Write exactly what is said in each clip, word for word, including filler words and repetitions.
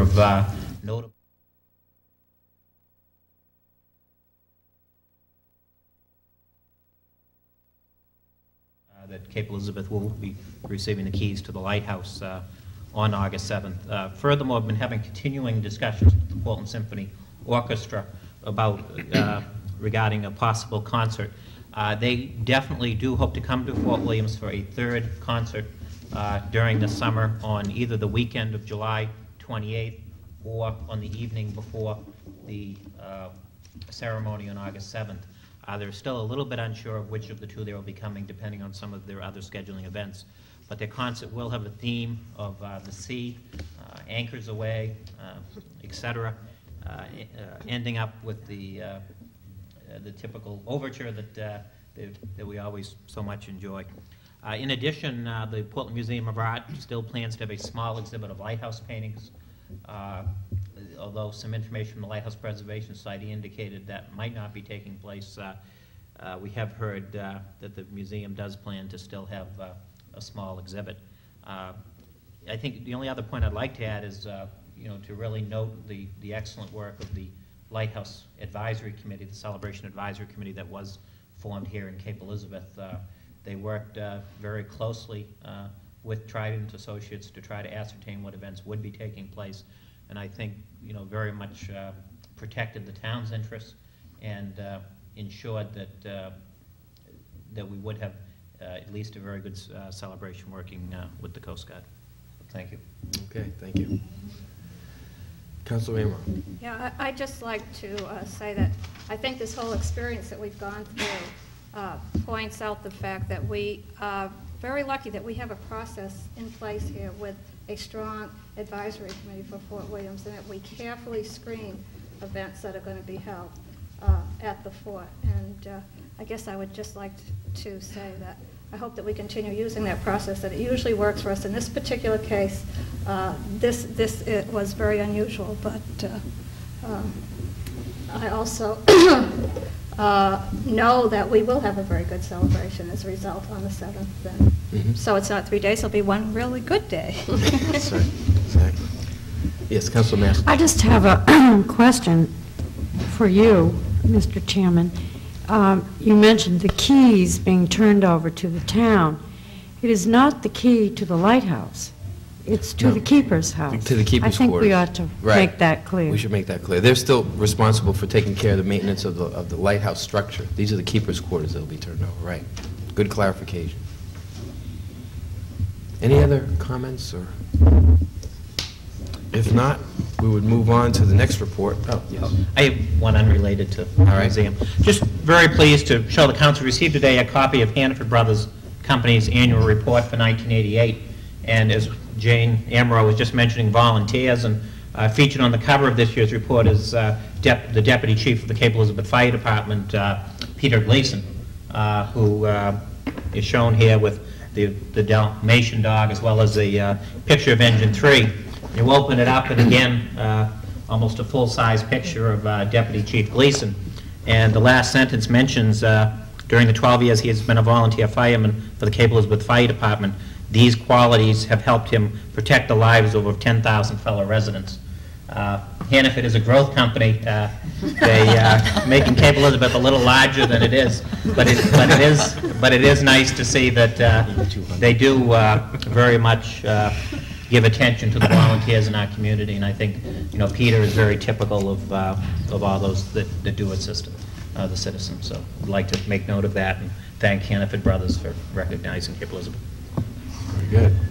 of uh, notable uh, that Cape Elizabeth will be receiving the keys to the lighthouse uh, on August seventh. Uh, furthermore, I've been having continuing discussions with the Portland Symphony Orchestra about uh, regarding a possible concert. Uh, they definitely do hope to come to Fort Williams for a third concert uh, during the summer on either the weekend of July twenty-eighth or on the evening before the uh, ceremony on August seventh. Uh, they're still a little bit unsure of which of the two they will be coming, depending on some of their other scheduling events. But their concert will have a theme of uh, the sea, uh, anchors away, uh, et cetera, uh, uh, ending up with the uh, uh, the typical overture that uh, that, that we always so much enjoy. Uh, in addition, uh, the Portland Museum of Art still plans to have a small exhibit of lighthouse paintings. Uh, although some information from the Lighthouse Preservation Society indicated that might not be taking place, uh, uh, we have heard uh, that the museum does plan to still have uh, a small exhibit. Uh, I think the only other point I'd like to add is, uh, you know, to really note the, the excellent work of the Lighthouse Advisory Committee, the Celebration Advisory Committee that was formed here in Cape Elizabeth. Uh, they worked uh, very closely uh, with Trident Associates to try to ascertain what events would be taking place, and I think, you know, very much uh, protected the town's interests and uh, ensured that uh, that we would have uh, at least a very good uh, celebration working uh, with the Coast Guard. Thank you. Okay, thank you. Councilor Amaro. Yeah, I, I'd just like to uh, say that I think this whole experience that we've gone through uh, points out the fact that we are very lucky that we have a process in place here with a strong advisory committee for Fort Williams, and that we carefully screen events that are going to be held uh, at the fort. And uh, I guess I would just like to say that I hope that we continue using that process, that it usually works for us. In this particular case, uh, this, this it was very unusual, but uh, um, I also uh, know that we will have a very good celebration as a result on the seventh. Then. Mm-hmm. So it's not three days, it'll be one really good day. That's right, exactly. Yes, Councilor Master. I just have a question for you, Mister Chairman. Um, you mentioned the keys being turned over to the town. It is not the key to the lighthouse. It's to No. the keeper's house. To the keeper's I think quarters. we ought to Right. make that clear. We should make that clear. They're still responsible for taking care of the maintenance of the, of the lighthouse structure. These are the keeper's quarters that will be turned over, right. Good clarification. Any other comments, or? If not, we would move on to the next report. Oh, yes. I have one unrelated to the right. museum. Just very pleased to show the council received today a copy of Hannaford Brothers Company's annual report for nineteen eighty-eight. And as Jane Amaro was just mentioning, volunteers, and uh, featured on the cover of this year's report is uh, Dep the Deputy Chief of the Cape Elizabeth Fire Department, uh, Peter Gleason, uh, who uh, is shown here with the, the Dalmatian dog, as well as a uh, picture of Engine three. You open it up, and again, uh, almost a full-size picture of uh, Deputy Chief Gleason. And the last sentence mentions, uh, during the twelve years he has been a volunteer fireman for the Cape Elizabeth Fire Department, these qualities have helped him protect the lives of over ten thousand fellow residents. Uh, Hannaford is a growth company. Uh, they uh, making Cape Elizabeth a little larger than it is, but it, but it is, but it is nice to see that uh, they do uh, very much uh, give attention to the volunteers in our community, and I think, you know, Peter is very typical of uh, of all those that, that do assist uh, the citizens. So I'd like to make note of that and thank Hannaford Brothers for recognizing Cape Elizabeth. Very good.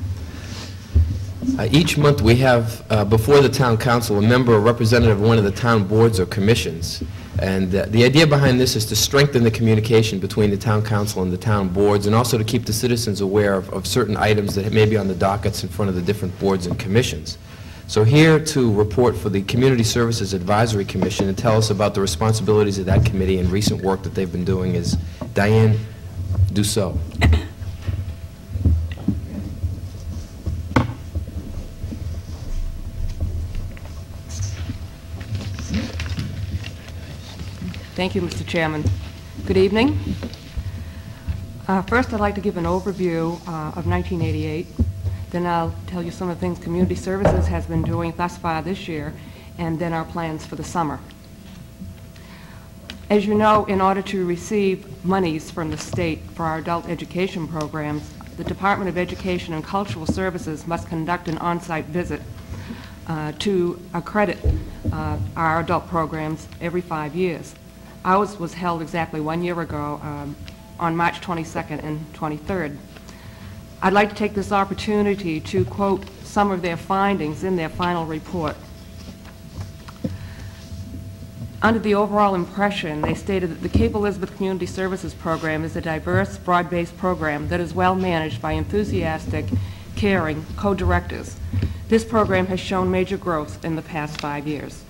Uh, each month we have uh, before the town council a member or representative of one of the town boards or commissions, and uh, the idea behind this is to strengthen the communication between the town council and the town boards, and also to keep the citizens aware of, of certain items that may be on the dockets in front of the different boards and commissions. So here to report for the Community Services Advisory Commission and tell us about the responsibilities of that committee and recent work that they've been doing is Diane Dussault. Thank you, Mister Chairman. Good evening. Uh, first, I'd like to give an overview uh, of nineteen eighty-eight. Then I'll tell you some of the things Community Services has been doing thus far this year, and then our plans for the summer. As you know, in order to receive monies from the state for our adult education programs, the Department of Education and Cultural Services must conduct an on-site visit uh, to accredit uh, our adult programs every five years. Ours was held exactly one year ago um, on March twenty-second and twenty-third. I'd like to take this opportunity to quote some of their findings in their final report. Under the overall impression, they stated that the Cape Elizabeth Community Services Program is a diverse, broad-based program that is well managed by enthusiastic, caring co-directors. This program has shown major growth in the past five years.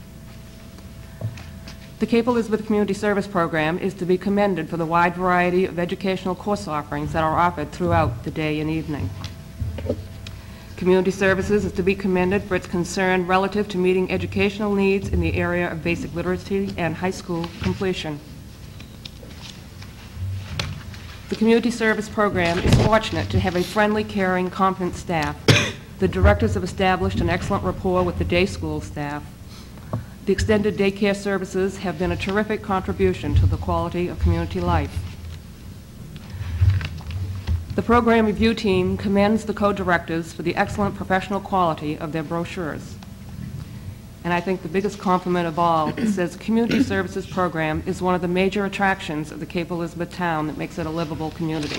The Cape Elizabeth Community Service Program is to be commended for the wide variety of educational course offerings that are offered throughout the day and evening. Community Services is to be commended for its concern relative to meeting educational needs in the area of basic literacy and high school completion. The Community Service Program is fortunate to have a friendly, caring, competent staff. The directors have established an excellent rapport with the day school staff. The extended daycare services have been a terrific contribution to the quality of community life. The program review team commends the co-directors for the excellent professional quality of their brochures. And I think the biggest compliment of all, it says the Community Services Program is one of the major attractions of the Cape Elizabeth town that makes it a livable community.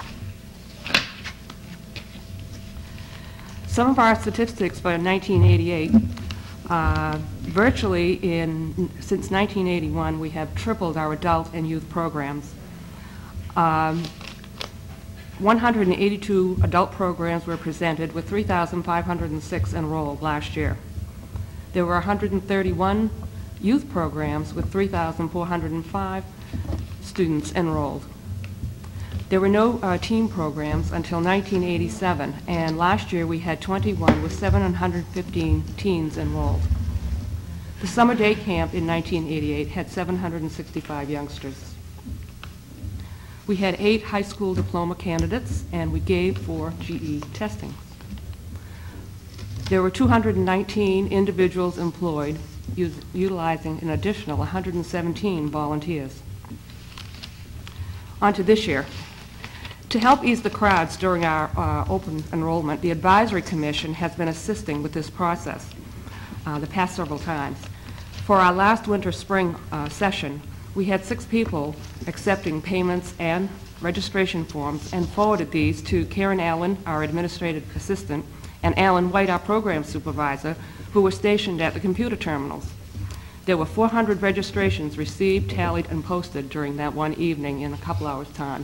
Some of our statistics for nineteen eighty-eight, uh, virtually in, since nineteen eighty-one, we have tripled our adult and youth programs. Um, one hundred eighty-two adult programs were presented with three thousand five hundred six enrolled last year. There were one hundred thirty-one youth programs with three thousand four hundred five students enrolled. There were no uh, teen programs until nineteen eighty-seven, and last year we had twenty-one with seven hundred fifteen teens enrolled. The summer day camp in nineteen eighty-eight had seven hundred sixty-five youngsters. We had eight high school diploma candidates, and we gave four G E testing. There were two hundred nineteen individuals employed, us utilizing an additional one hundred seventeen volunteers. On to this year. To help ease the crowds during our uh, open enrollment, the Advisory Commission has been assisting with this process uh, the past several times. For our last winter-spring uh, session, we had six people accepting payments and registration forms and forwarded these to Karen Allen, our administrative assistant, and Alan White, our program supervisor, who were stationed at the computer terminals. There were four hundred registrations received, tallied, and posted during that one evening in a couple hours' time.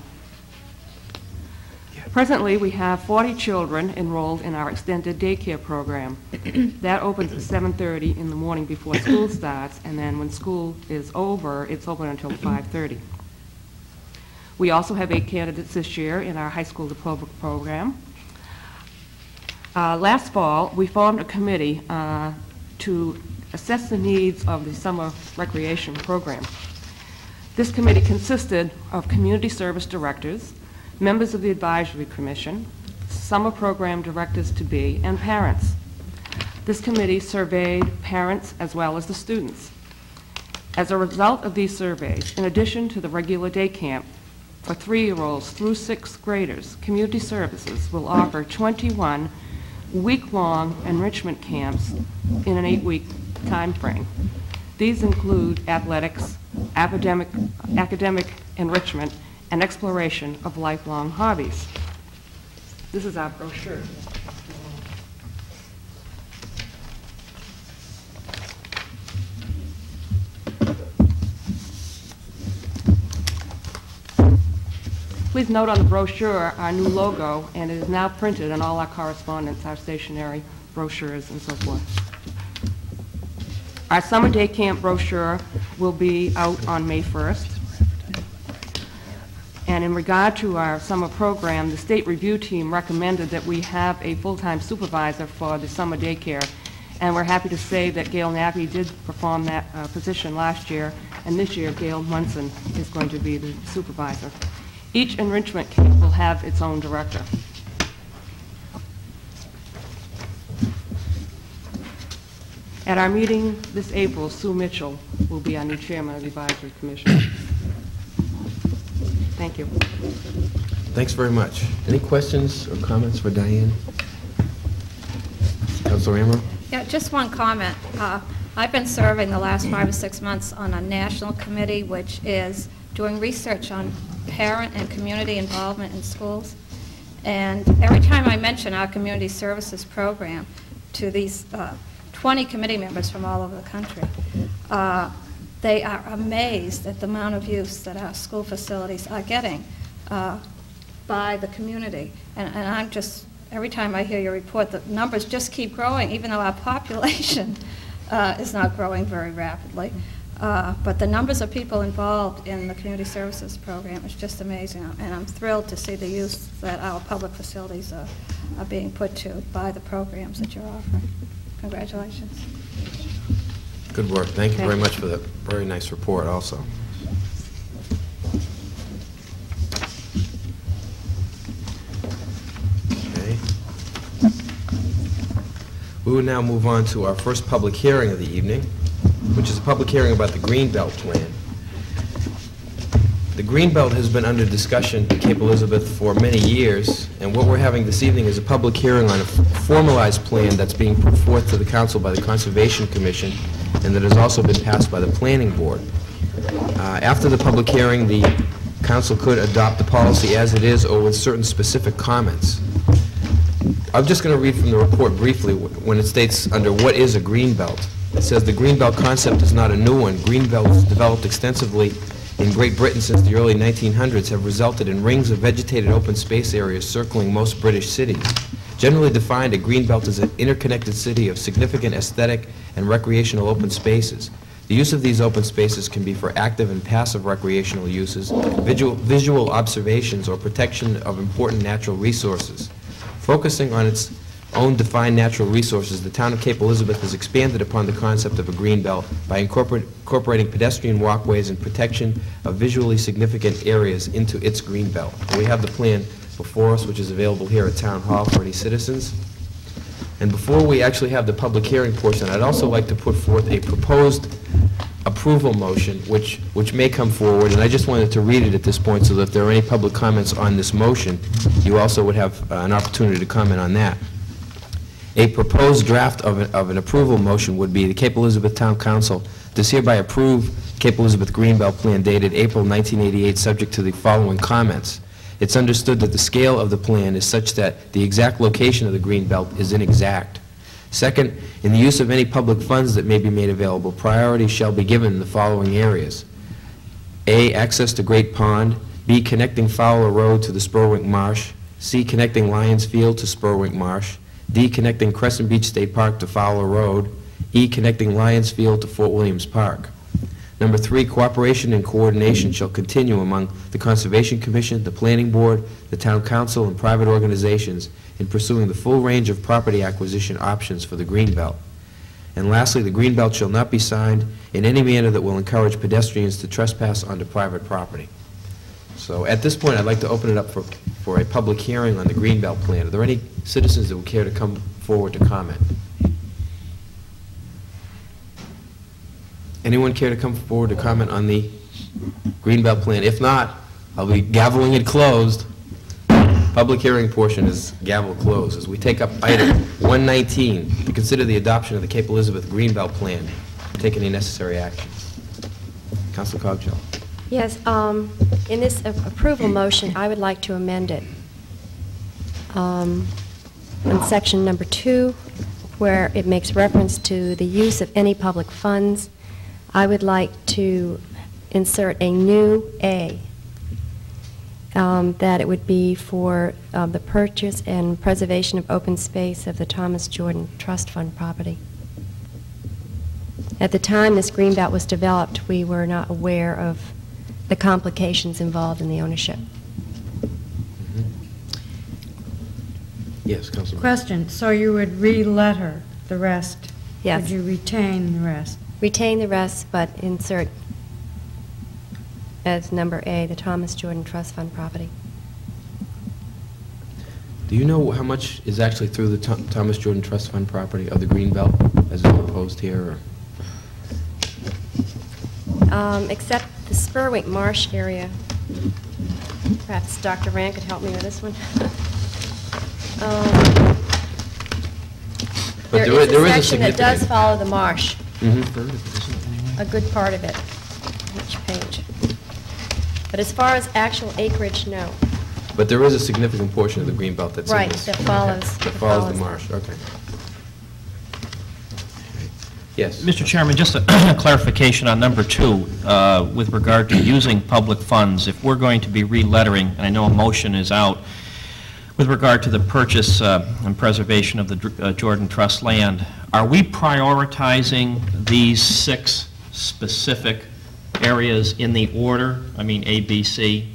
Presently, we have forty children enrolled in our extended daycare program. That opens at seven thirty in the morning before school starts, and then when school is over, it's open until five thirty. We also have eight candidates this year in our high school diploma program. Uh, last fall, we formed a committee uh, to assess the needs of the summer recreation program. This committee consisted of community service directors, members of the Advisory Commission, summer program directors-to-be, and parents. This committee surveyed parents as well as the students. As a result of these surveys, in addition to the regular day camp for three-year-olds through sixth graders, Community Services will offer twenty-one week-long enrichment camps in an eight-week time frame. These include athletics, academic, academic enrichment, and exploration of lifelong hobbies. This is our brochure. Please note on the brochure our new logo, and it is now printed in all our correspondence, our stationery, brochures, and so forth. Our summer day camp brochure will be out on May first. And in regard to our summer program, the state review team recommended that we have a full-time supervisor for the summer daycare. And we're happy to say that Gail Nappy did perform that uh, position last year, and this year Gail Munson is going to be the supervisor. Each enrichment camp will have its own director. At our meeting this April, Sue Mitchell will be our new chairman of the advisory commission. Thank you. Thanks very much. Any questions or comments for Diane? Councilor Amaro? Yeah, just one comment. Uh, I've been serving the last five or six months on a national committee which is doing research on parent and community involvement in schools. And every time I mention our community services program to these uh, twenty committee members from all over the country, uh, they are amazed at the amount of use that our school facilities are getting uh, by the community. And, and I'm just, every time I hear your report, the numbers just keep growing, even though our population uh, is not growing very rapidly. Uh, but the numbers of people involved in the community services program is just amazing, and I'm thrilled to see the use that our public facilities are, are being put to by the programs that you're offering. Congratulations. Good work. Thank you very much for that very nice report also. Okay. We will now move on to our first public hearing of the evening, which is a public hearing about the Greenbelt Plan. The Greenbelt has been under discussion in Cape Elizabeth for many years, and what we're having this evening is a public hearing on a formalized plan that's being put forth to the Council by the Conservation Commission and that has also been passed by the Planning Board. Uh, after the public hearing, the Council could adopt the policy as it is or with certain specific comments. I'm just going to read from the report briefly when it states under what is a Greenbelt. It says the Greenbelt concept is not a new one. Greenbelts developed extensively in Great Britain since the early nineteen hundreds have resulted in rings of vegetated open space areas circling most British cities. Generally defined, a greenbelt is an interconnected city of significant aesthetic and recreational open spaces. The use of these open spaces can be for active and passive recreational uses, visual, visual observations, or protection of important natural resources. Focusing on its own defined natural resources, the town of Cape Elizabeth has expanded upon the concept of a greenbelt by incorporate, incorporating pedestrian walkways and protection of visually significant areas into its greenbelt. We have the plan before us, which is available here at Town Hall for any citizens. And before we actually have the public hearing portion, I'd also like to put forth a proposed approval motion, which, which may come forward, and I just wanted to read it at this point so that if there are any public comments on this motion, you also would have uh, an opportunity to comment on that. A proposed draft of an, of an approval motion would be the Cape Elizabeth Town Council does hereby approve Cape Elizabeth Greenbelt Plan dated April nineteen eighty-eight, subject to the following comments. It's understood that the scale of the plan is such that the exact location of the Greenbelt is inexact. Second, in the use of any public funds that may be made available, priority shall be given in the following areas. A, access to Great Pond. B, connecting Fowler Road to the Spurwink Marsh. C, connecting Lions Field to Spurwink Marsh. D, connecting Crescent Beach State Park to Fowler Road. E, connecting Lions Field to Fort Williams Park. Number three, cooperation and coordination shall continue among the Conservation Commission, the Planning Board, the Town Council, and private organizations in pursuing the full range of property acquisition options for the Greenbelt. And lastly, the Greenbelt shall not be signed in any manner that will encourage pedestrians to trespass onto private property. So at this point, I'd like to open it up for, for a public hearing on the Greenbelt plan. Are there any citizens that would care to come forward to comment? Anyone care to come forward to comment on the Greenbelt plan? If not, I'll be gaveling it closed. Public hearing portion is gavel closed. As we take up item one nineteen, to consider the adoption of the Cape Elizabeth Greenbelt plan, take any necessary action. Councilor Cogshell. Yes, um, in this a- approval motion, I would like to amend it. Um, in section number two, where it makes reference to the use of any public funds, I would like to insert a new A, um, that it would be for um, the purchase and preservation of open space of the Thomas Jordan Trust Fund property. At the time this Greenbelt was developed, we were not aware of the complications involved in the ownership. Mm-hmm. Yes, Councilor. Question, so you would re-letter the rest? Yes. Would you retain the rest? Retain the rest, but insert as number A, the Thomas Jordan Trust Fund property. Do you know how much is actually through the Tho- Thomas Jordan Trust Fund property of the Greenbelt as a proposed proposed here? Or? Um, Except the Spurwink Marsh area. Perhaps Doctor Rand could help me with this one. Um, But There there is- is there a is a section that does significant- follow the marsh, Mhm. a good part of it, each page. But as far as actual acreage, no. But there is a significant portion of the green belt that's in Right, this. that follows- That that follows the follows marsh, okay. Yes. Mister Chairman, just a clarification on number two, uh, with regard to using public funds. If we're going to be re-lettering, and I know a motion is out, with regard to the purchase uh, and preservation of the Dr- uh, Jordan Trust land, are we prioritizing these six specific areas in the order, I mean A, B, C,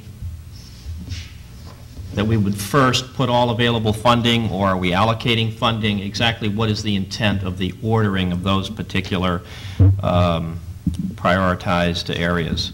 that we would first put all available funding, or are we allocating funding? Exactly what is the intent of the ordering of those particular um, prioritized areas?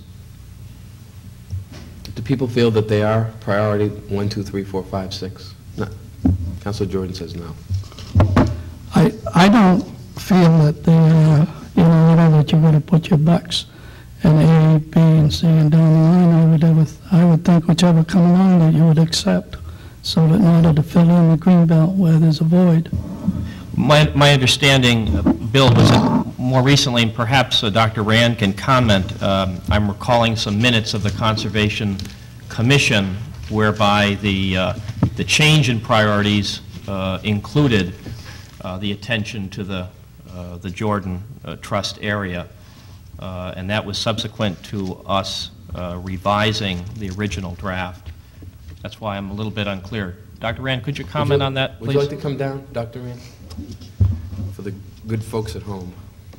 Do people feel that they are priority one, two, three, four, five, six? No. Councilor Jordan says no. I, I don't feel that they are in order that you're going to put your bucks in A, B, and C, and down the line, I would, have, I would think whichever come along that you would accept, so that in order to fill in the green belt where there's a void. My, my understanding, uh, Bill, was that more recently, and perhaps uh, Doctor Rand can comment, um, I'm recalling some minutes of the Conservation Commission whereby the, uh, the change in priorities uh, included uh, the attention to the, uh, the Jordan uh, Trust area, uh, and that was subsequent to us uh, revising the original draft. That's why I'm a little bit unclear. Doctor Rand, could you comment Would you- on that, please? Would you like to come down, Doctor Rand? For the good folks at home.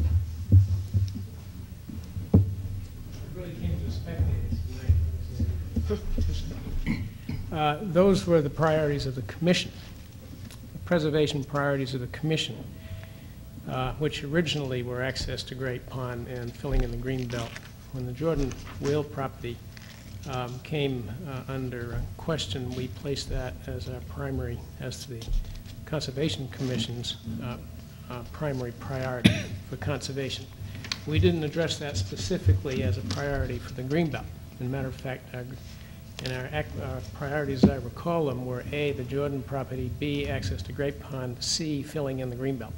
Uh, Those were the priorities of the commission, the preservation priorities of the commission, uh, which originally were access to Great Pond and filling in the green belt. When the Jordan Whale property um, came uh, under question, we placed that as our primary, as to the Conservation Commission's uh, uh, primary priority for conservation. We didn't address that specifically as a priority for the green belt. As a matter of fact, our And our, ac- our priorities, as I recall them, were A, the Jordan property, B, access to Great Pond, C, filling in the greenbelt.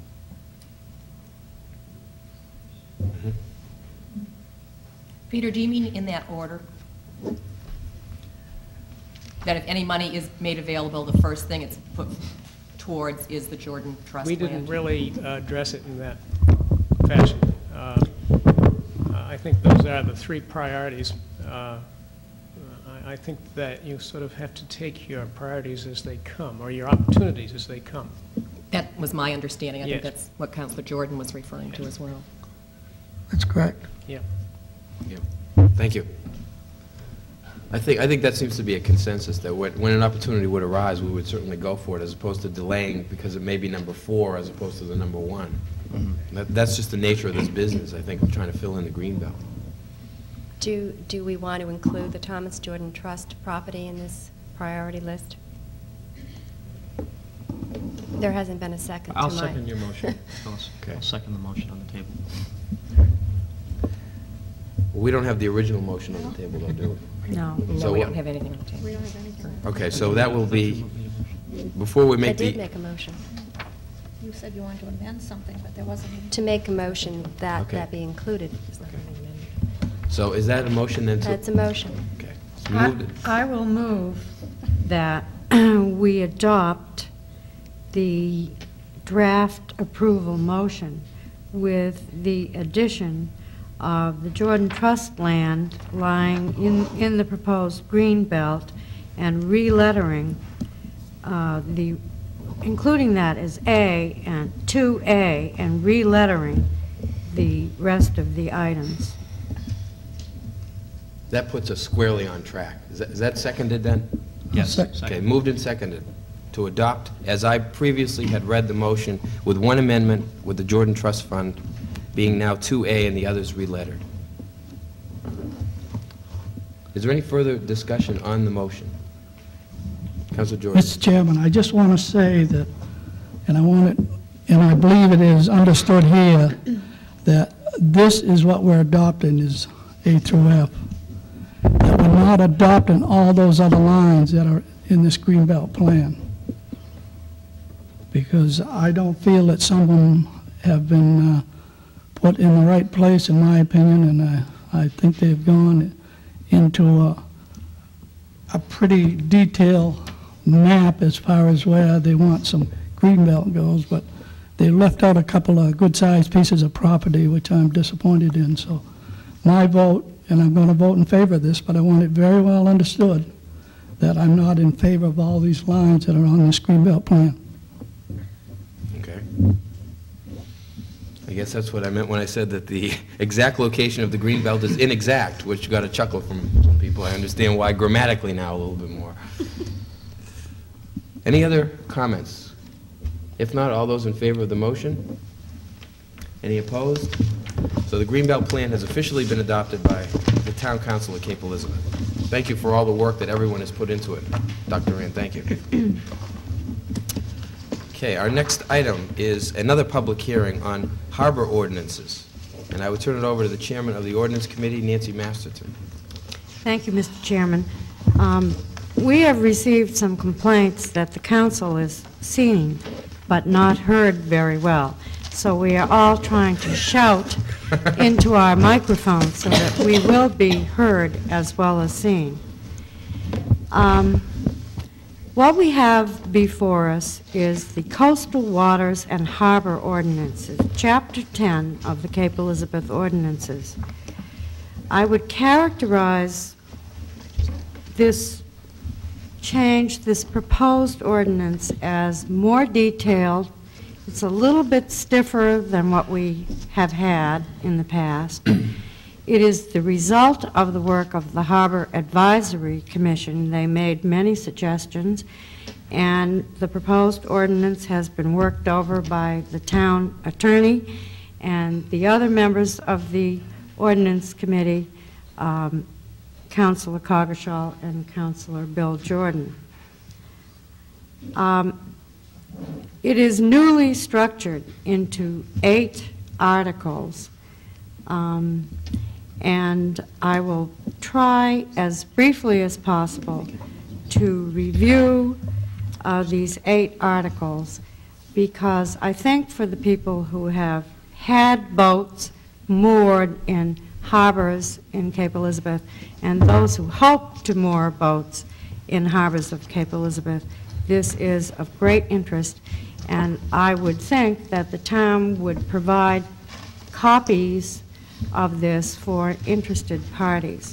Peter, do you mean in that order? That if any money is made available, the first thing it's put towards is the Jordan Trust We land? didn't really uh, address it in that fashion. Uh, I think those are the three priorities. Uh, I think that you sort of have to take your priorities as they come, or your opportunities as they come. That was my understanding. I think Yes. that's what Councilor Jordan was referring to as well. That's correct. Yeah. Yeah. Thank you. I think, I think that seems to be a consensus, that when, when an opportunity would arise, we would certainly go for it, as opposed to delaying because it may be number four as opposed to the number one. Mm-hmm. That, that's just the nature of this business, I think, of trying to fill in the green belt. Do, do we want to include the Thomas Jordan Trust property in this priority list? There hasn't been a second to my... I'll second your motion, Phyllis. Okay. I'll second the motion on the table. Well, we don't have the original motion on the table, though, do we? No. So No, we what- don't have anything on the table. We don't have anything. Okay, so that will be, before we I make did the... make a motion. You said you wanted to amend something, but there wasn't any. To make a motion that Okay. that be included. So is that a motion then to... That's a motion. Okay. It's I moved. I will move that we adopt the draft approval motion with the addition of the Jordan Trust land lying in, in the proposed green belt and re-lettering uh, the, including that as A and two A and re-lettering the rest of the items. That puts us squarely on track. Is that, is that seconded then? Yes. Sec- Okay, second. moved and seconded to adopt, as I previously had read the motion, with one amendment with the Jordan Trust Fund being now two A and the others re-lettered. Is there any further discussion on the motion? Councilor Jordan? Mister Chairman, I just want to say that, and I want it and I believe it is understood here that this is what we're adopting is A through F. That we're not adopting all those other lines that are in this Greenbelt plan. Because I don't feel that some of them have been uh, put in the right place, in my opinion, and I, I think they've gone into a, a pretty detailed map as far as where they want some Greenbelt goes, but they left out a couple of good-sized pieces of property, which I'm disappointed in. So my vote, and I'm going to vote in favor of this, but I want it very well understood that I'm not in favor of all these lines that are on this Greenbelt plan. Okay. I guess that's what I meant when I said that the exact location of the Greenbelt is inexact, which got a chuckle from some people. I understand why grammatically now a little bit more. Any other comments? If not, all those in favor of the motion? Any opposed? So the Greenbelt plan has officially been adopted by the Town Council of Cape Elizabeth. Thank you for all the work that everyone has put into it. Doctor Rand, thank you. Okay, our next item is another public hearing on harbor ordinances. And I would turn it over to the chairman of the Ordinance Committee, Nancy Masterton. Thank you, Mister Chairman. Um, we have received some complaints that the council is seen but not heard very well. So we are all trying to shout into our microphones so that we will be heard as well as seen. Um, what we have before us is the Coastal Waters and Harbor Ordinances, Chapter ten of the Cape Elizabeth Ordinances. I would characterize this change, this proposed ordinance, as more detailed. It's a little bit stiffer than what we have had in the past. It is the result of the work of the Harbor Advisory Commission. They made many suggestions, and the proposed ordinance has been worked over by the town attorney and the other members of the Ordinance Committee, um, Councilor Coggeshall and Councilor Bill Jordan. Um, It is newly structured into eight articles, um, and I will try as briefly as possible to review uh, these eight articles, because I think for the people who have had boats moored in harbors in Cape Elizabeth and those who hope to moor boats in harbors of Cape Elizabeth, this is of great interest, and I would think that the town would provide copies of this for interested parties.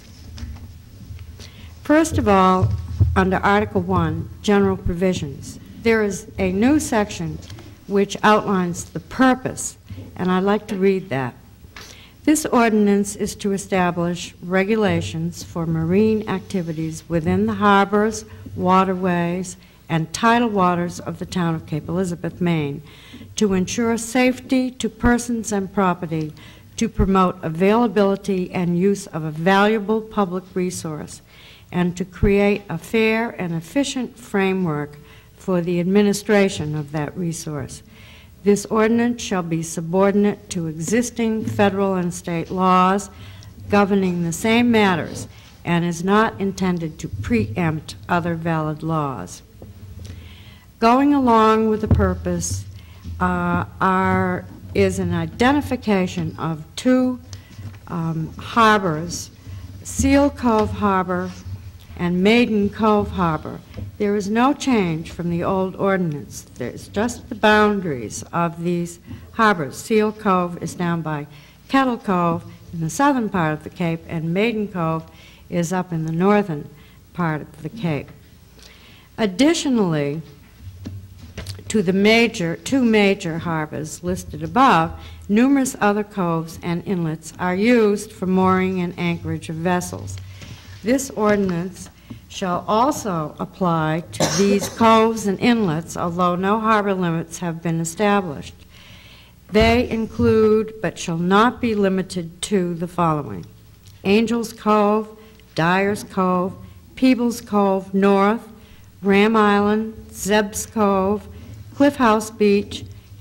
First of all, under Article one, General Provisions, there is a new section which outlines the purpose, and I'd like to read that. This ordinance is to establish regulations for marine activities within the harbors, waterways, and tidal waters of the town of Cape Elizabeth, Maine, to ensure safety to persons and property, to promote availability and use of a valuable public resource, and to create a fair and efficient framework for the administration of that resource. This ordinance shall be subordinate to existing federal and state laws governing the same matters and is not intended to preempt other valid laws. Going along with the purpose uh, are, is an identification of two um, harbors, Seal Cove Harbor and Maiden Cove Harbor. There is no change from the old ordinance. There's just the boundaries of these harbors. Seal Cove is down by Kettle Cove in the southern part of the Cape, and Maiden Cove is up in the northern part of the Cape. Additionally, to the major, two major harbors listed above, numerous other coves and inlets are used for mooring and anchorage of vessels. This ordinance shall also apply to these coves and inlets, although no harbor limits have been established. They include, but shall not be limited to, the following: Angels Cove, Dyer's Cove, Peebles Cove North, Ram Island, Zeb's Cove, Cliff House Beach,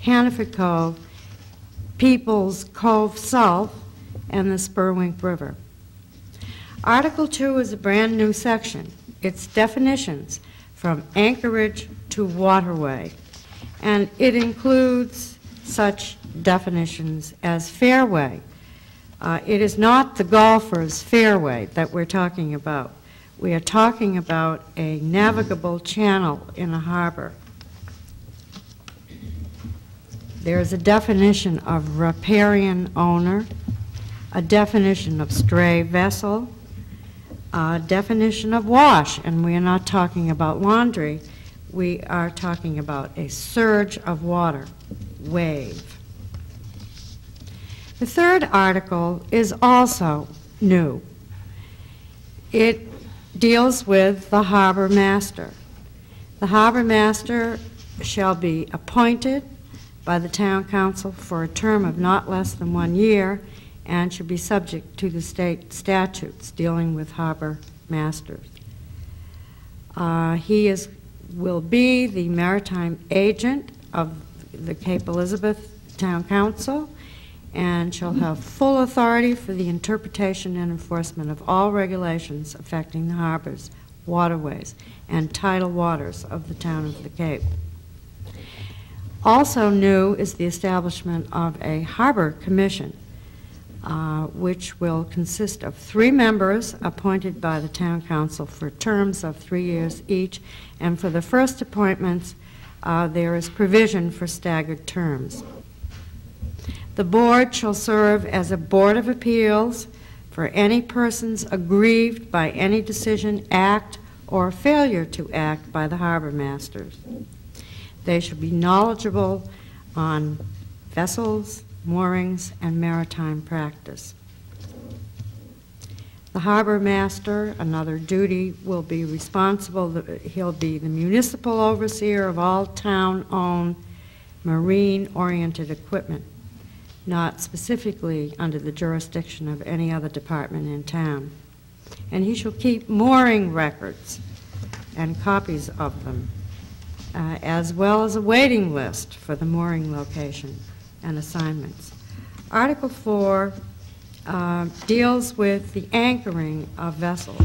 Hannaford Cove, Peoples Cove South, and the Spurwink River. Article two is a brand-new section. Its definitions from anchorage to waterway, and it includes such definitions as fairway. Uh, it is not the golfer's fairway that we're talking about. We are talking about a navigable channel in a harbor. There is a definition of riparian owner, a definition of stray vessel, a definition of wash, and we are not talking about laundry. We are talking about a surge of water, wave. The third article is also new. It deals with the harbor master. The harbor master shall be appointed by the town council for a term of not less than one year and should be subject to the state statutes dealing with harbor masters. Uh, he is, will be the maritime agent of the Cape Elizabeth Town Council and shall have full authority for the interpretation and enforcement of all regulations affecting the harbors, waterways, and tidal waters of the town of the Cape. Also new is the establishment of a harbor commission, uh, which will consist of three members appointed by the town council for terms of three years each, and for the first appointments, uh, there is provision for staggered terms. The board shall serve as a board of appeals for any persons aggrieved by any decision, act, or failure to act by the harbor masters. They should be knowledgeable on vessels, moorings, and maritime practice. The harbor master, another duty, will be responsible. He'll be the municipal overseer of all town-owned marine-oriented equipment, not specifically under the jurisdiction of any other department in town. And he shall keep mooring records and copies of them, uh, as well as a waiting list for the mooring location and assignments. Article four uh, deals with the anchoring of vessels.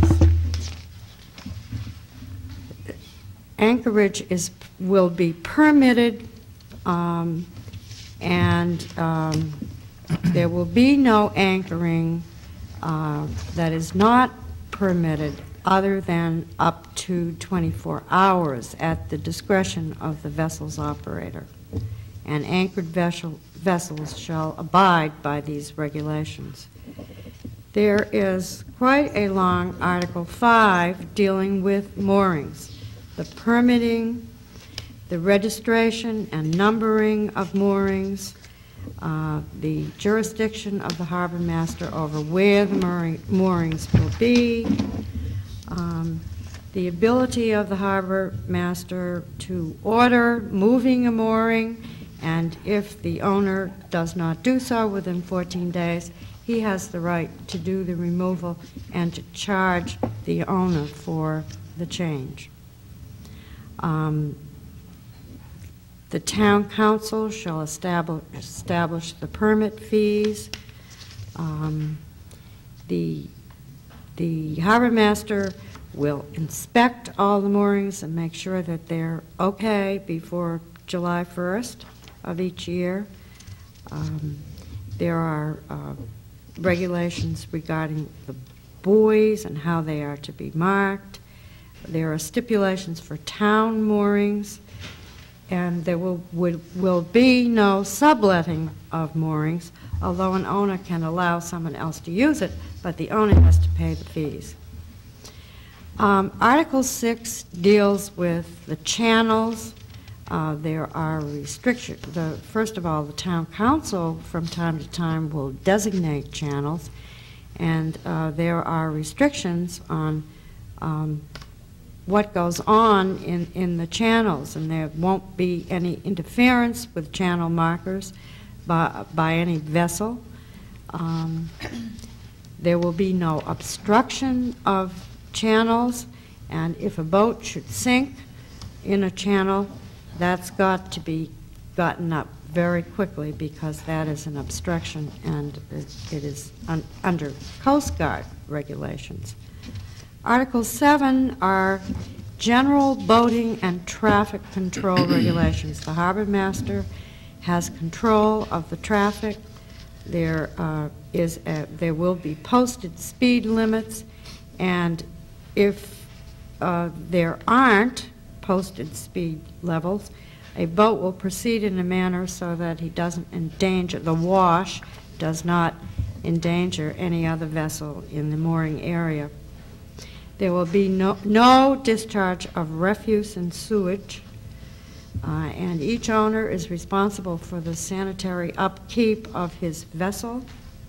Anchorage is, will be permitted, um, and um, there will be no anchoring uh, that is not permitted other than up to twenty-four hours at the discretion of the vessel's operator. And anchored vessel, vessels shall abide by these regulations. There is quite a long Article five dealing with moorings, the permitting, the registration and numbering of moorings, uh, the jurisdiction of the harbor master over where the mooring, moorings will be, um, the ability of the harbor master to order moving a mooring, and if the owner does not do so within fourteen days, he has the right to do the removal and to charge the owner for the change. Um, The town council shall establish, establish the permit fees. Um, the, the harbor master will inspect all the moorings and make sure that they're okay before July first of each year. Um, there are uh, regulations regarding the buoys and how they are to be marked. There are stipulations for town moorings. And there will, will, will be no subletting of moorings, although an owner can allow someone else to use it, but the owner has to pay the fees. Um, Article six deals with the channels. Uh, there are restrictions. The, first of all, the town council from time to time will designate channels, and uh, there are restrictions on um, what goes on in, in the channels, and there won't be any interference with channel markers by, by any vessel. Um, there will be no obstruction of channels, and if a boat should sink in a channel, that's got to be gotten up very quickly because that is an obstruction and it it is un under Coast Guard regulations. Article seven are general boating and traffic control regulations. The harbor master has control of the traffic. There uh, is a, there will be posted speed limits, and if uh, there aren't posted speed levels, a boat will proceed in a manner so that he doesn't endanger, the wash does not endanger any other vessel in the mooring area. There will be no, no discharge of refuse and sewage, uh, and each owner is responsible for the sanitary upkeep of his vessel.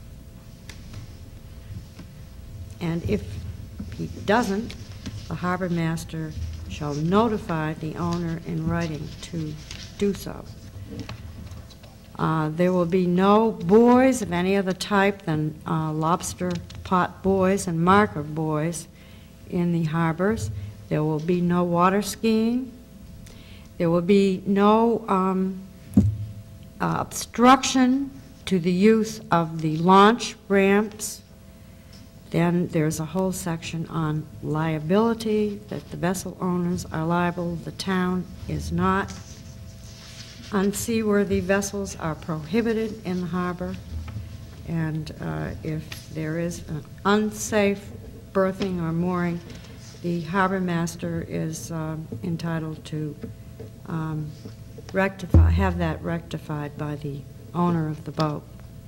And if he doesn't, the harbor master shall notify the owner in writing to do so. Uh, there will be no buoys of any other type than uh, lobster pot buoys and marker buoys in the harbors. There will be no water skiing. There will be no um, uh, obstruction to the use of the launch ramps. Then there's a whole section on liability, that the vessel owners are liable, the town is not. Unseaworthy vessels are prohibited in the harbor, and uh, if there is an unsafe berthing or mooring, the harbor master is uh, entitled to um, rectify, have that rectified by the owner of the boat.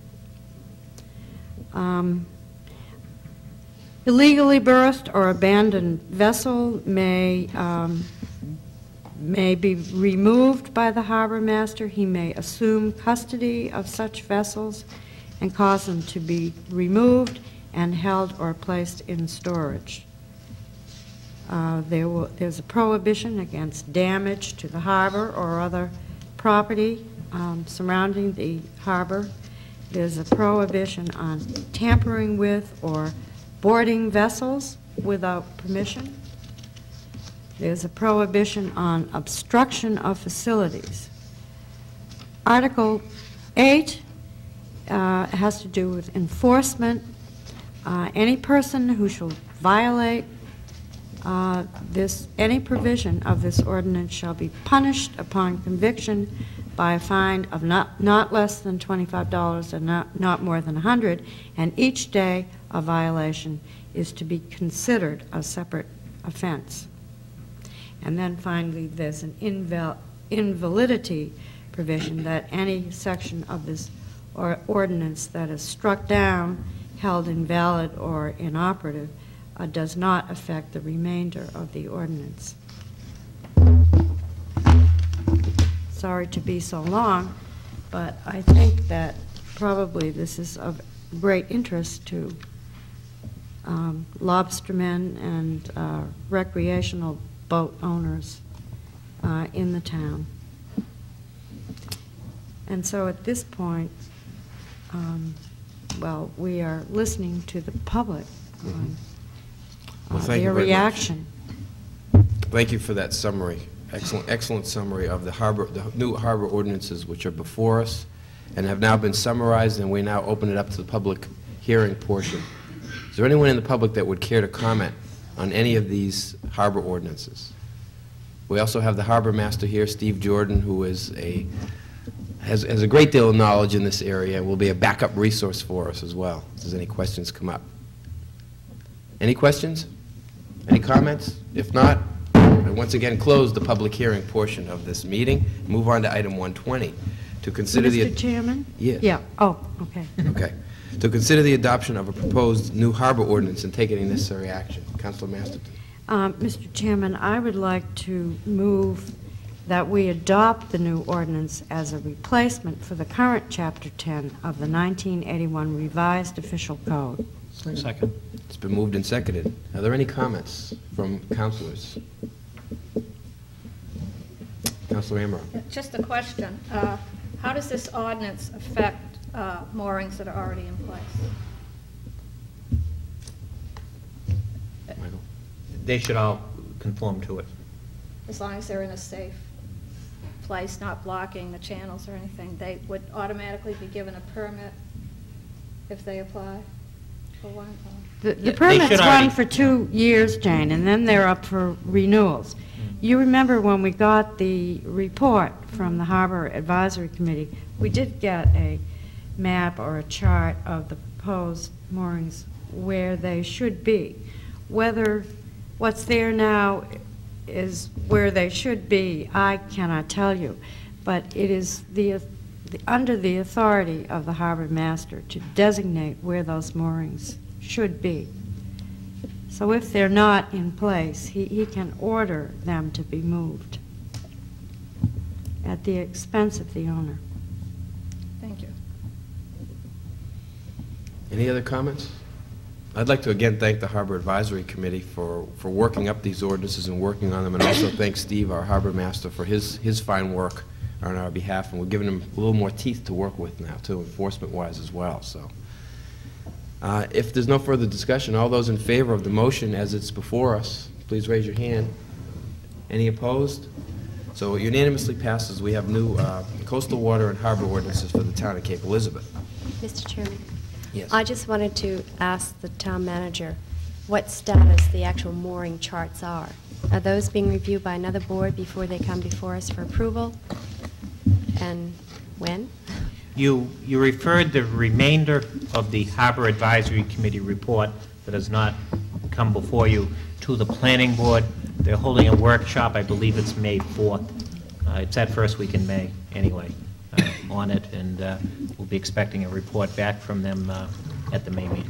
Um, illegally berthed or abandoned vessel may um, may be removed by the harbor master. He may assume custody of such vessels and cause them to be removed and held or placed in storage. Uh, there will, there's a prohibition against damage to the harbor or other property um, surrounding the harbor. There's a prohibition on tampering with or boarding vessels without permission. There's a prohibition on obstruction of facilities. Article eight uh, has to do with enforcement. Uh, any person who shall violate uh, this, any provision of this ordinance shall be punished upon conviction by a fine of not, not less than twenty-five dollars and not, not more than one hundred dollars, and each day of violation is to be considered a separate offense. And then finally, there's an inval invalidity provision that any section of this or ordinance that is struck down, held invalid or inoperative, uh, does not affect the remainder of the ordinance. Sorry to be so long, but I think that probably this is of great interest to um, lobstermen and uh, recreational boat owners uh, in the town. And so at this point, um, well, we are listening to the public on Well, uh, thank you their very much. reaction. Thank you for that summary. Excellent, excellent summary of the harbor, the new harbor ordinances which are before us and have now been summarized, and we now open it up to the public hearing portion. Is there anyone in the public that would care to comment on any of these harbor ordinances? We also have the harbor master here, Steve Jordan, who is a has, has a great deal of knowledge in this area and will be a backup resource for us as well, if there's any questions come up. Any questions? Any comments? If not, I once again close the public hearing portion of this meeting. Move on to item one twenty, to consider the... Mister Chairman? Yes. Yeah, oh, okay. Okay. To consider the adoption of a proposed new harbor ordinance and take any necessary action. Councilor Masterton. Um, Mister Chairman, I would like to move that we adopt the new ordinance as a replacement for the current Chapter ten of the nineteen eighty-one Revised Official Code. Second. It's been moved and seconded. Are there any comments from councilors? Councilor Amaro. Just a question. Uh, How does this ordinance affect uh, moorings that are already in place? Michael? They should all conform to it. As long as they're in a safe place, not blocking the channels or anything, they would automatically be given a permit if they apply for one? The Yeah, the they permits should run already- for two years, Jane, and then they're up for renewals. You remember when we got the report from the Harbor Advisory Committee, we did get a map or a chart of the proposed moorings where they should be. Whether what's there now is where they should be, I cannot tell you, but it is the, the under the authority of the harbor master to designate where those moorings should be. So if they're not in place, he, he can order them to be moved at the expense of the owner. Thank you. Any other comments? I'd like to again thank the Harbor Advisory Committee for, for working up these ordinances and working on them, and also thank Steve, our harbor master, for his, his fine work on our behalf, and we're giving him a little more teeth to work with now, too, enforcement-wise as well. So, uh, if there's no further discussion, all those in favor of the motion as it's before us, please raise your hand. Any opposed? So it unanimously passes. We have new uh, coastal water and harbor ordinances for the town of Cape Elizabeth. Mister Chairman? Yes. I just wanted to ask the town manager what status the actual mooring charts are. Are those being reviewed by another board before they come before us for approval? And when? You, you referred the remainder of the Harbor Advisory Committee report that has not come before you to the planning board. They're holding a workshop, I believe it's May fourth. Uh, It's that first week in May, anyway, uh, on it, and uh, we'll be expecting a report back from them uh, at the May meeting.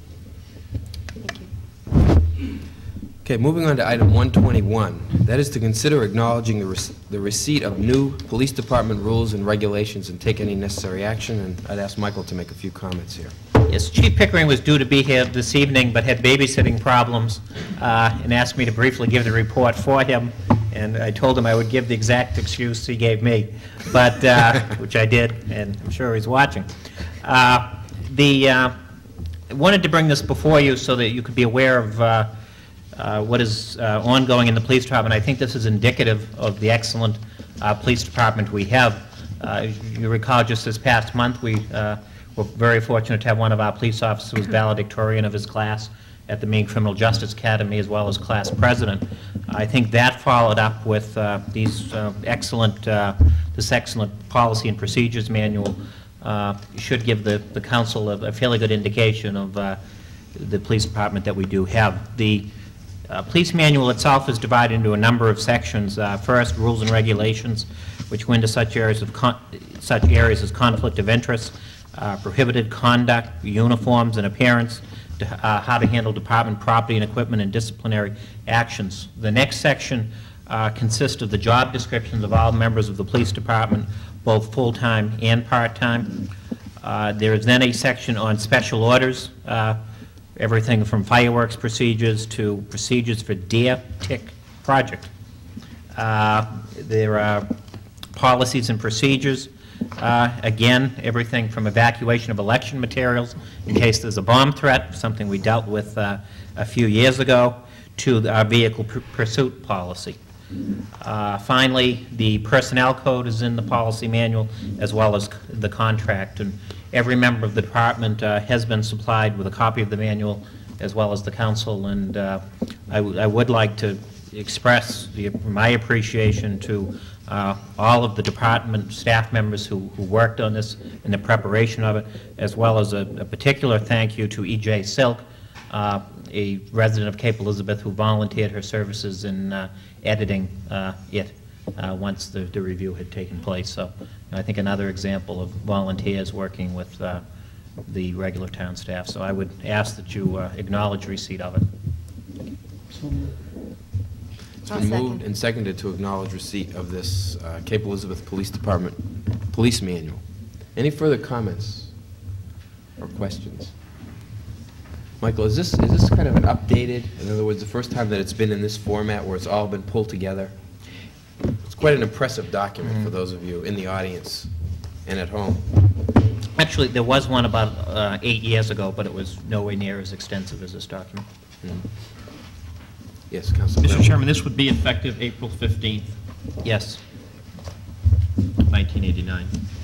Thank you. Okay, moving on to item one twenty-one. That is to consider acknowledging the rec- the receipt of new police department rules and regulations and take any necessary action, and I'd ask Michael to make a few comments here. Yes, Chief Pickering was due to be here this evening, but had babysitting problems, uh, and asked me to briefly give the report for him, and I told him I would give the exact excuse he gave me, but, uh, which I did, and I'm sure he's watching. Uh, The, uh, I wanted to bring this before you so that you could be aware of uh, uh, what is uh, ongoing in the police department. I think this is indicative of the excellent uh, police department we have. Uh, You recall just this past month, we uh, were very fortunate to have one of our police officers who was valedictorian of his class at the Maine Criminal Justice Academy, as well as class president. I think that followed up with uh, these uh, excellent, uh, this excellent policy and procedures manual uh, should give the, the council a, a fairly good indication of uh, the police department that we do have. The uh, police manual itself is divided into a number of sections. Uh, first, rules and regulations, which go into such areas of con such areas as conflict of interest, uh, prohibited conduct, uniforms and appearance, to, uh, how to handle department property and equipment, and disciplinary actions. The next section uh, consists of the job descriptions of all members of the police department, both full-time and part-time. Uh, there is then a section on special orders, uh, everything from fireworks procedures to procedures for Dare Tick project. Uh, there are policies and procedures. Uh, again, everything from evacuation of election materials in case there's a bomb threat, something we dealt with uh, a few years ago, to our vehicle pr pursuit policy. Uh, finally, the personnel code is in the policy manual, as well as the contract, and every member of the department uh, has been supplied with a copy of the manual, as well as the council, and uh, I, I would like to express the, my appreciation to uh, all of the department staff members who, who worked on this in the preparation of it, as well as a, a particular thank you to E J Silk, uh, a resident of Cape Elizabeth who volunteered her services in uh, editing uh, it uh, once the, the review had taken place. So I think another example of volunteers working with uh, the regular town staff. So I would ask that you uh, acknowledge receipt of it. It's I'll been second. moved and seconded to acknowledge receipt of this uh, Cape Elizabeth Police Department Police Manual. Any further comments or questions? Michael, is this, is this kind of an updated, in other words, the first time that it's been in this format where it's all been pulled together? It's quite an impressive document for those of you in the audience and at home. Actually, there was one about uh, eight years ago, but it was nowhere near as extensive as this document. Mm. Yes, Councilor. Mister Chairman, this would be effective April fifteenth. Yes. nineteen eighty-nine.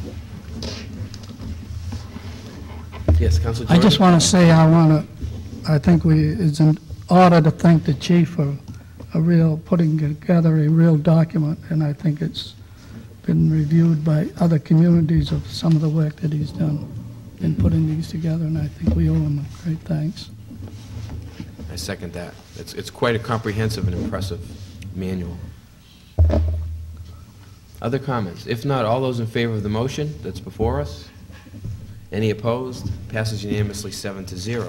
Yes, Councilor I Jordan? just want to say, I want to, I think we, it's in order to thank the chief for a real, putting together a real document, and I think it's been reviewed by other communities of some of the work that he's done in putting these together, and I think we owe him a great thanks. I second that. It's, it's quite a comprehensive and impressive manual. Other comments? If not, all those in favor of the motion that's before us? Any opposed? Passes unanimously, seven to zero.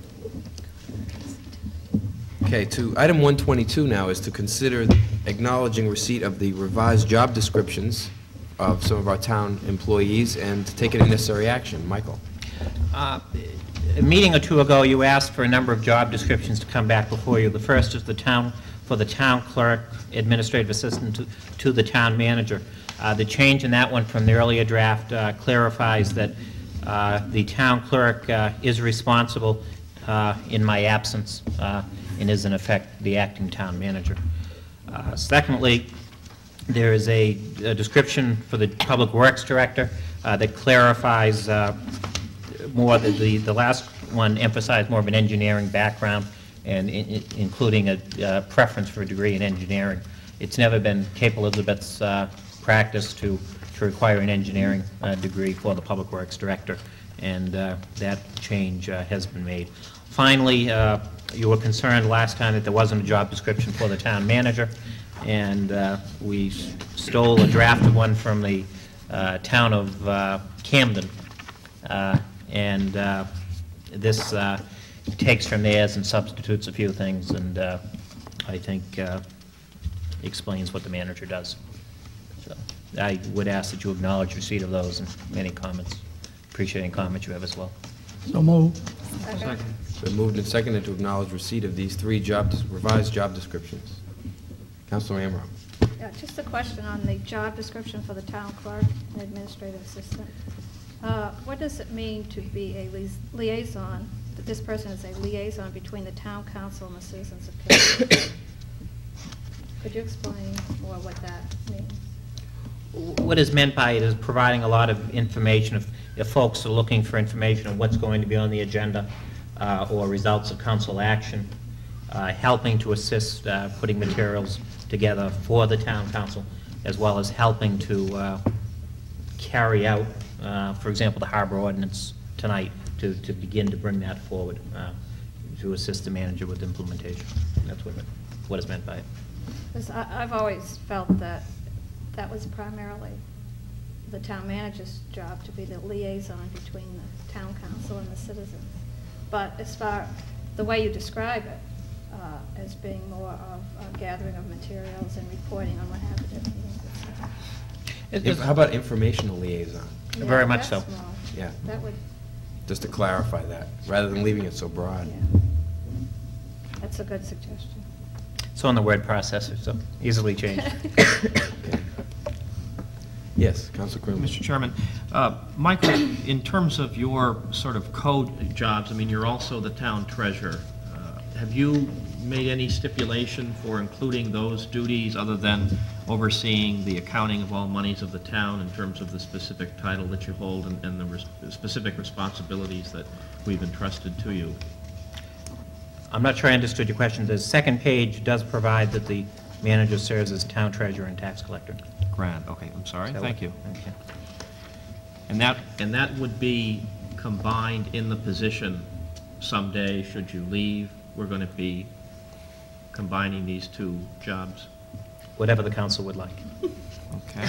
Okay, to item one twenty-two now is to consider acknowledging receipt of the revised job descriptions of some of our town employees and to take any necessary action. Michael? Uh, A meeting or two ago, you asked for a number of job descriptions to come back before you. The first is the town, for the town clerk, administrative assistant to, to the town manager. Uh, the change in that one from the earlier draft uh, clarifies that uh, the town clerk uh, is responsible uh, in my absence uh, and is in effect the acting town manager. Uh, secondly, there is a, a description for the public works director uh, that clarifies uh, more, the, the, the last one emphasized more of an engineering background and in, in, including a uh, preference for a degree in engineering. It's never been Cape Elizabeth's uh, practice to, to require an engineering uh, degree for the public works director, and uh, that change uh, has been made. Finally, uh, you were concerned last time that there wasn't a job description for the town manager, and uh, we stole a drafted one from the uh, town of uh, Camden. Uh, And uh, this uh, takes from theirs and substitutes a few things, and uh, I think uh, explains what the manager does. So I would ask that you acknowledge receipt of those and any comments. Appreciate any comments you have as well. So move. It's been moved and seconded to acknowledge receipt of these three job, revised job descriptions. Councilor Amram. Yeah, just a question on the job description for the town clerk and administrative assistant. Uh, What does it mean to be a lia- liaison, that this person is a liaison between the town council and the citizens of Cape? Could you explain more what that means? What is meant by it is providing a lot of information. If, if folks are looking for information on what's going to be on the agenda uh, or results of council action, uh, helping to assist uh, putting materials together for the town council, as well as helping to uh, carry out, uh, for example, the harbor ordinance tonight, to, to begin to bring that forward, uh, to assist the manager with implementation. That's what, it, what is meant by it. Because I, I've always felt that that was primarily the town manager's job, to be the liaison between the town council and the citizens. But as far, the way you describe it, uh, as being more of a gathering of materials and reporting on what happened at meetings, et cetera. It- If- How about informational liaison? Yeah, Very much that's so. more- Yeah. That would, Just to clarify that, rather than leaving it so broad. yeah. That's a good suggestion. It's on the word processor, so easily changed. Okay. Yes, Councilor Quinlan. Mister Chairman, uh, Michael, in terms of your sort of code jobs, I mean, you're also the town treasurer. Uh, Have you made any stipulation for including those duties other than overseeing the accounting of all monies of the town in terms of the specific title that you hold and, and the res specific responsibilities that we've entrusted to you? I'm not sure I understood your question. The second page does provide that the manager serves as town treasurer and tax collector. Grand, okay, I'm sorry, So- thank you. Okay. And that, and that would be combined in the position someday, should you leave, we're going to be combining these two jobs? Whatever the council would like. Okay.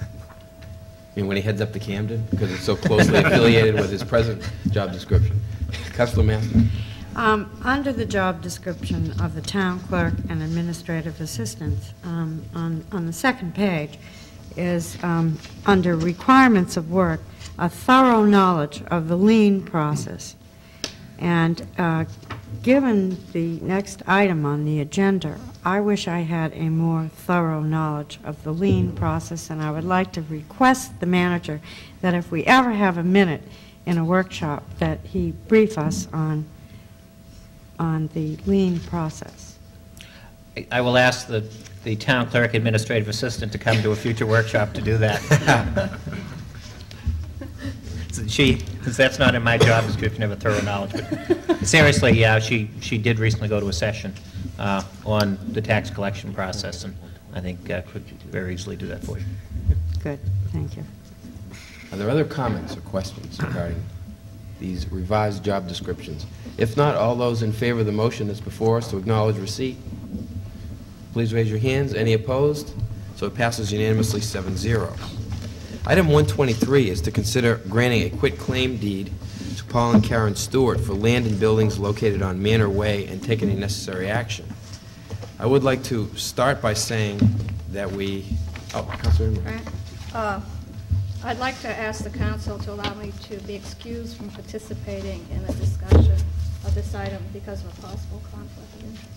I mean, when he heads up to Camden, because it's so closely affiliated with his present job description. Councilor Master. Um, Under the job description of the town clerk and administrative assistants, um, on, on the second page, is um, under requirements of work, a thorough knowledge of the lien process. And uh, given the next item on the agenda, I wish I had a more thorough knowledge of the lien process, and I would like to request the manager that if we ever have a minute in a workshop, that he brief us on on the lien process. I- I will ask the, the town clerk administrative assistant to come to a future workshop to do that. So she, because that's not in my job description of a thorough knowledge, but seriously, yeah, she, she did recently go to a session uh, on the tax collection process, and I think uh, could very easily do that for you. Good, thank you. Are there other comments or questions regarding these revised job descriptions? If not, all those in favor of the motion that's before us to acknowledge receipt, please raise your hands. Any opposed? So it passes unanimously seven zero. Item one twenty-three is to consider granting a quitclaim deed to Paul and Karen Stewart for land and buildings located on Manor Way and take any necessary action. I would like to start by saying that we, oh, Councilor Emery. Right. Uh, I'd like to ask the council to allow me to be excused from participating in the discussion of this item because of a possible conflict of interest.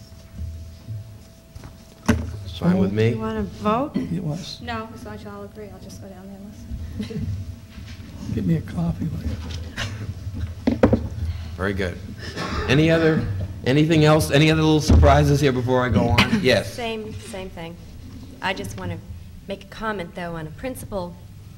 It's fine with me. You want to vote? It was. No, as long as y'all agree, I'll just go down there and listen. Get me a coffee later. Very good. Any other, anything else, any other little surprises here before I go on? Yes. Same, same thing. I just want to make a comment, though, on a principle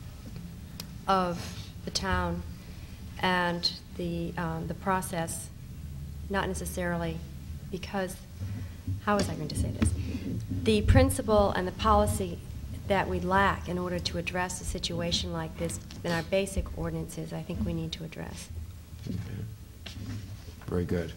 of the town and the, um, the process, not necessarily because, how was I going to say this? The principle and the policy that we lack in order to address a situation like this in our basic ordinances, I think we need to address. Okay. Very good.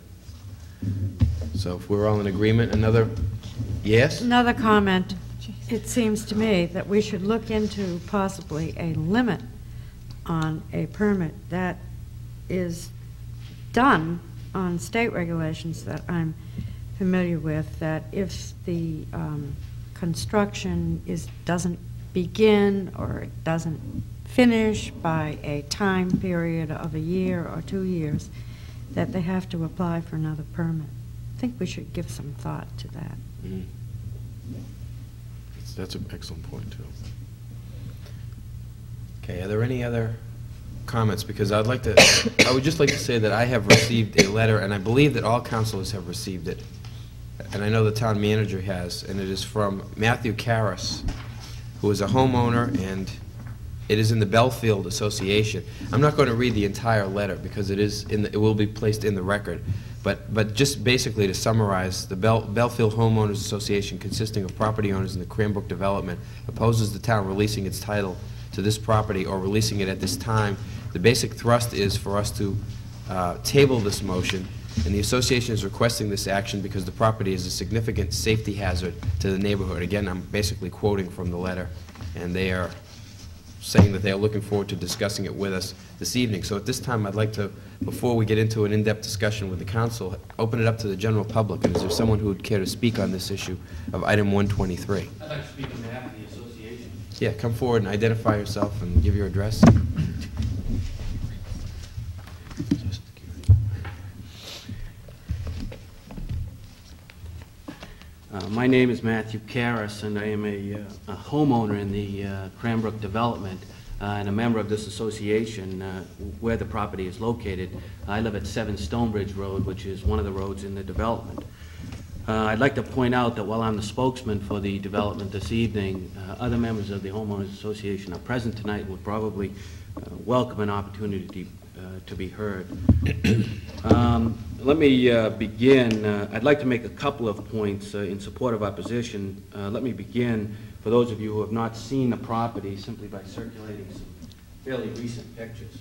So if we're all in agreement, another, yes? Another comment. It seems to me that we should look into possibly a limit on a permit that is done on state regulations that I'm familiar with, that if the um, construction is, doesn't begin or it doesn't finish by a time period of a year or two years, that they have to apply for another permit. I think we should give some thought to that. Mm. That's, that's an excellent point, too. Okay, are there any other comments? Because I'd like to, I would just like to say that I have received a letter, and I believe that all councilors have received it, and I know the town manager has, and it is from Matthew Karras, who is a homeowner, and it is in the Belfield Association. I'm not going to read the entire letter because it is in the, it will be placed in the record. But but just basically to summarize, the Bel Belfield Homeowners Association, consisting of property owners in the Cranbrook development, opposes the town releasing its title to this property or releasing it at this time. The basic thrust is for us to uh, table this motion, and the association is requesting this action because the property is a significant safety hazard to the neighborhood. Again, I'm basically quoting from the letter, and they are saying that they are looking forward to discussing it with us this evening. So at this time, I'd like to, before we get into an in-depth discussion with the council, open it up to the general public. And is there someone who would care to speak on this issue of item one twenty-three? I'd like to speak on behalf of the association. Yeah, come forward and identify yourself and give your address. Uh, my name is Matthew Karras, and I am a, uh, a homeowner in the uh, Cranbrook development uh, and a member of this association uh, where the property is located. I live at seven Stonebridge Road, which is one of the roads in the development. Uh, I'd like to point out that while I'm the spokesman for the development this evening, uh, other members of the Homeowners Association are present tonight and would probably uh, welcome an opportunity uh, to be heard. Um, Let me uh, begin. Uh, I'd like to make a couple of points uh, in support of our position. Uh, let me begin, for those of you who have not seen the property, simply by circulating some fairly recent pictures.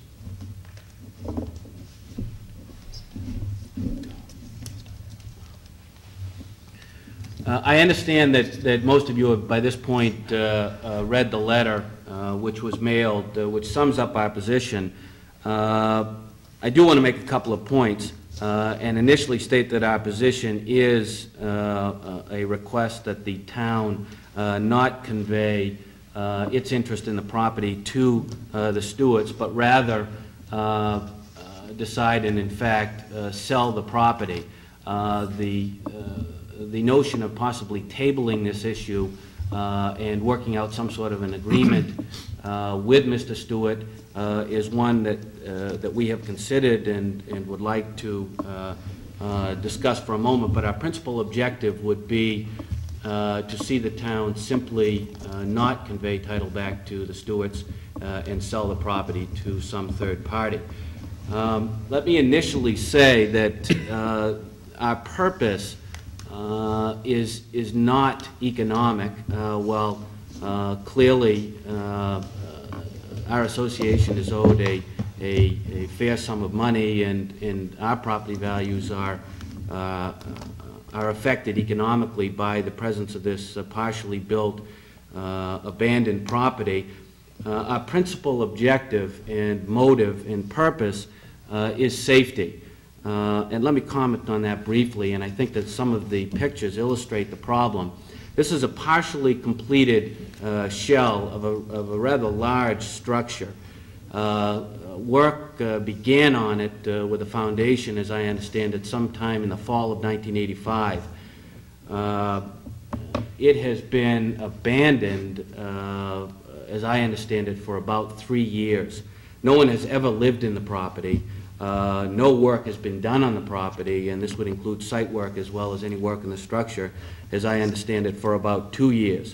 Uh, I understand that, that most of you have, by this point, uh, uh, read the letter uh, which was mailed, uh, which sums up our position. Uh, I do want to make a couple of points. Uh, and initially state that our position is uh, a request that the town uh, not convey uh, its interest in the property to uh, the Stewarts, but rather uh, uh, decide and in fact uh, sell the property. Uh, the, uh, the notion of possibly tabling this issue uh, and working out some sort of an agreement uh, with Mister Stewart Uh, is one that uh, that we have considered and and would like to uh, uh, discuss for a moment, but our principal objective would be uh, to see the town simply uh, not convey title back to the Stewarts uh, and sell the property to some third party. Um, let me initially say that uh, our purpose uh, is, is not economic. Uh, well, uh, clearly uh, our association is owed a, a, a fair sum of money, and, and our property values are, uh, are affected economically by the presence of this uh, partially built uh, abandoned property. Uh, our principal objective and motive and purpose uh, is safety. Uh, and let me comment on that briefly, and I think that some of the pictures illustrate the problem. This is a partially completed uh, shell of a, of a rather large structure. Uh, work uh, began on it uh, with a foundation, as I understand it, sometime in the fall of nineteen eighty-five. Uh, it has been abandoned, uh, as I understand it, for about three years. No one has ever lived in the property. Uh, no work has been done on the property, and this would include site work as well as any work in the structure, as I understand it, for about two years.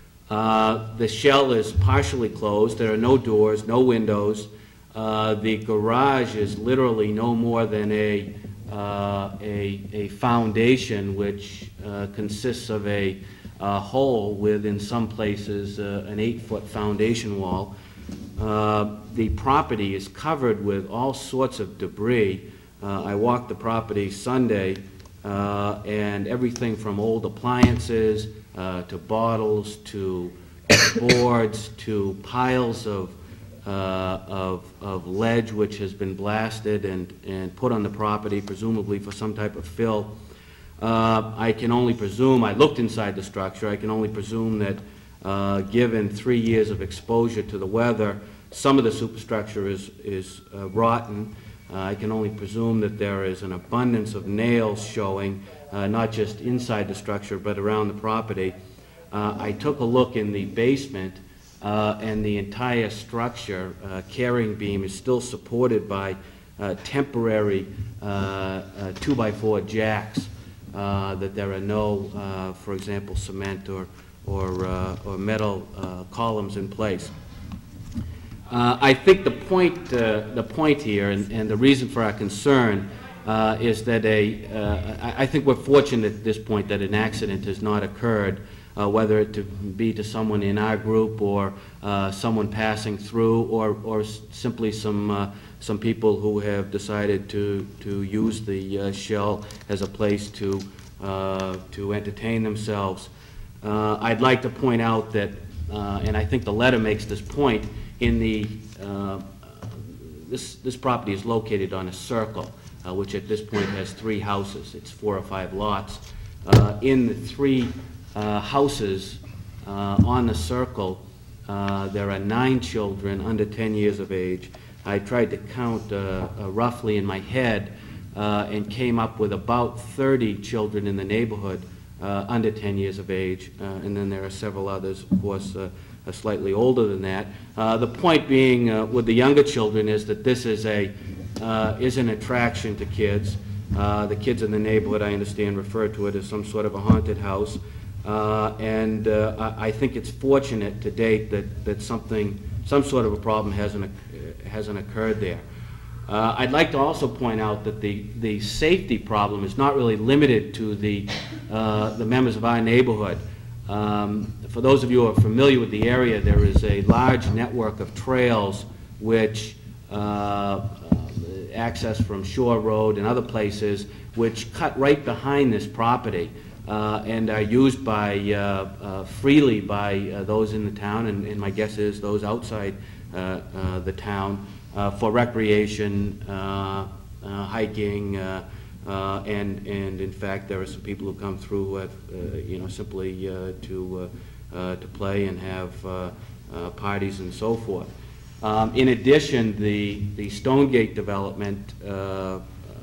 Uh, the shell is partially closed. There are no doors, no windows. Uh, the garage is literally no more than a, uh, a, a foundation, which uh, consists of a, a hole with, in some places, uh, an eight-foot foundation wall. Uh, the property is covered with all sorts of debris. Uh, I walked the property Sunday, uh, and everything from old appliances uh, to bottles to boards to piles of, uh, of, of ledge which has been blasted and, and put on the property, presumably for some type of fill. Uh, I can only presume, I looked inside the structure, I can only presume that uh, given three years of exposure to the weather, some of the superstructure is, is uh, rotten. Uh, I can only presume that there is an abundance of nails showing, uh, not just inside the structure, but around the property. Uh, I took a look in the basement, uh, and the entire structure, uh, carrying beam, is still supported by uh, temporary uh, uh, two by four jacks, uh, that there are no, uh, for example, cement or, or, uh, or metal uh, columns in place. Uh, I think the point, uh, the point here, and, and the reason for our concern, uh, is that a, uh, I, I think we're fortunate at this point that an accident has not occurred, uh, whether it to be to someone in our group or uh, someone passing through, or, or simply some, uh, some people who have decided to, to use the uh, shell as a place to, uh, to entertain themselves. Uh, I'd like to point out that, uh, and I think the letter makes this point, in the, uh, this, this property is located on a circle, uh, which at this point has three houses. It's four or five lots. Uh, in the three uh, houses uh, on the circle, uh, there are nine children under ten years of age. I tried to count uh, uh, roughly in my head uh, and came up with about thirty children in the neighborhood uh, under ten years of age, uh, and then there are several others, of course, uh, Uh, slightly older than that. Uh, the point being uh, with the younger children is that this is a uh, is an attraction to kids. Uh, the kids in the neighborhood, I understand, refer to it as some sort of a haunted house. Uh, and uh, I, I think it's fortunate to date that, that something, some sort of a problem hasn't, uh, hasn't occurred there. Uh, I'd like to also point out that the, the safety problem is not really limited to the, uh, the members of our neighborhood. Um, for those of you who are familiar with the area, there is a large network of trails which uh, uh, access from Shore Road and other places, which cut right behind this property uh, and are used by uh, uh, freely by uh, those in the town, and, and my guess is those outside uh, uh, the town, uh, for recreation, uh, uh, hiking. Uh, Uh, and, and in fact, there are some people who come through who have, uh, you know, simply uh, to, uh, uh, to play and have uh, uh, parties and so forth. Um, in addition, the, the Stonegate development uh, uh,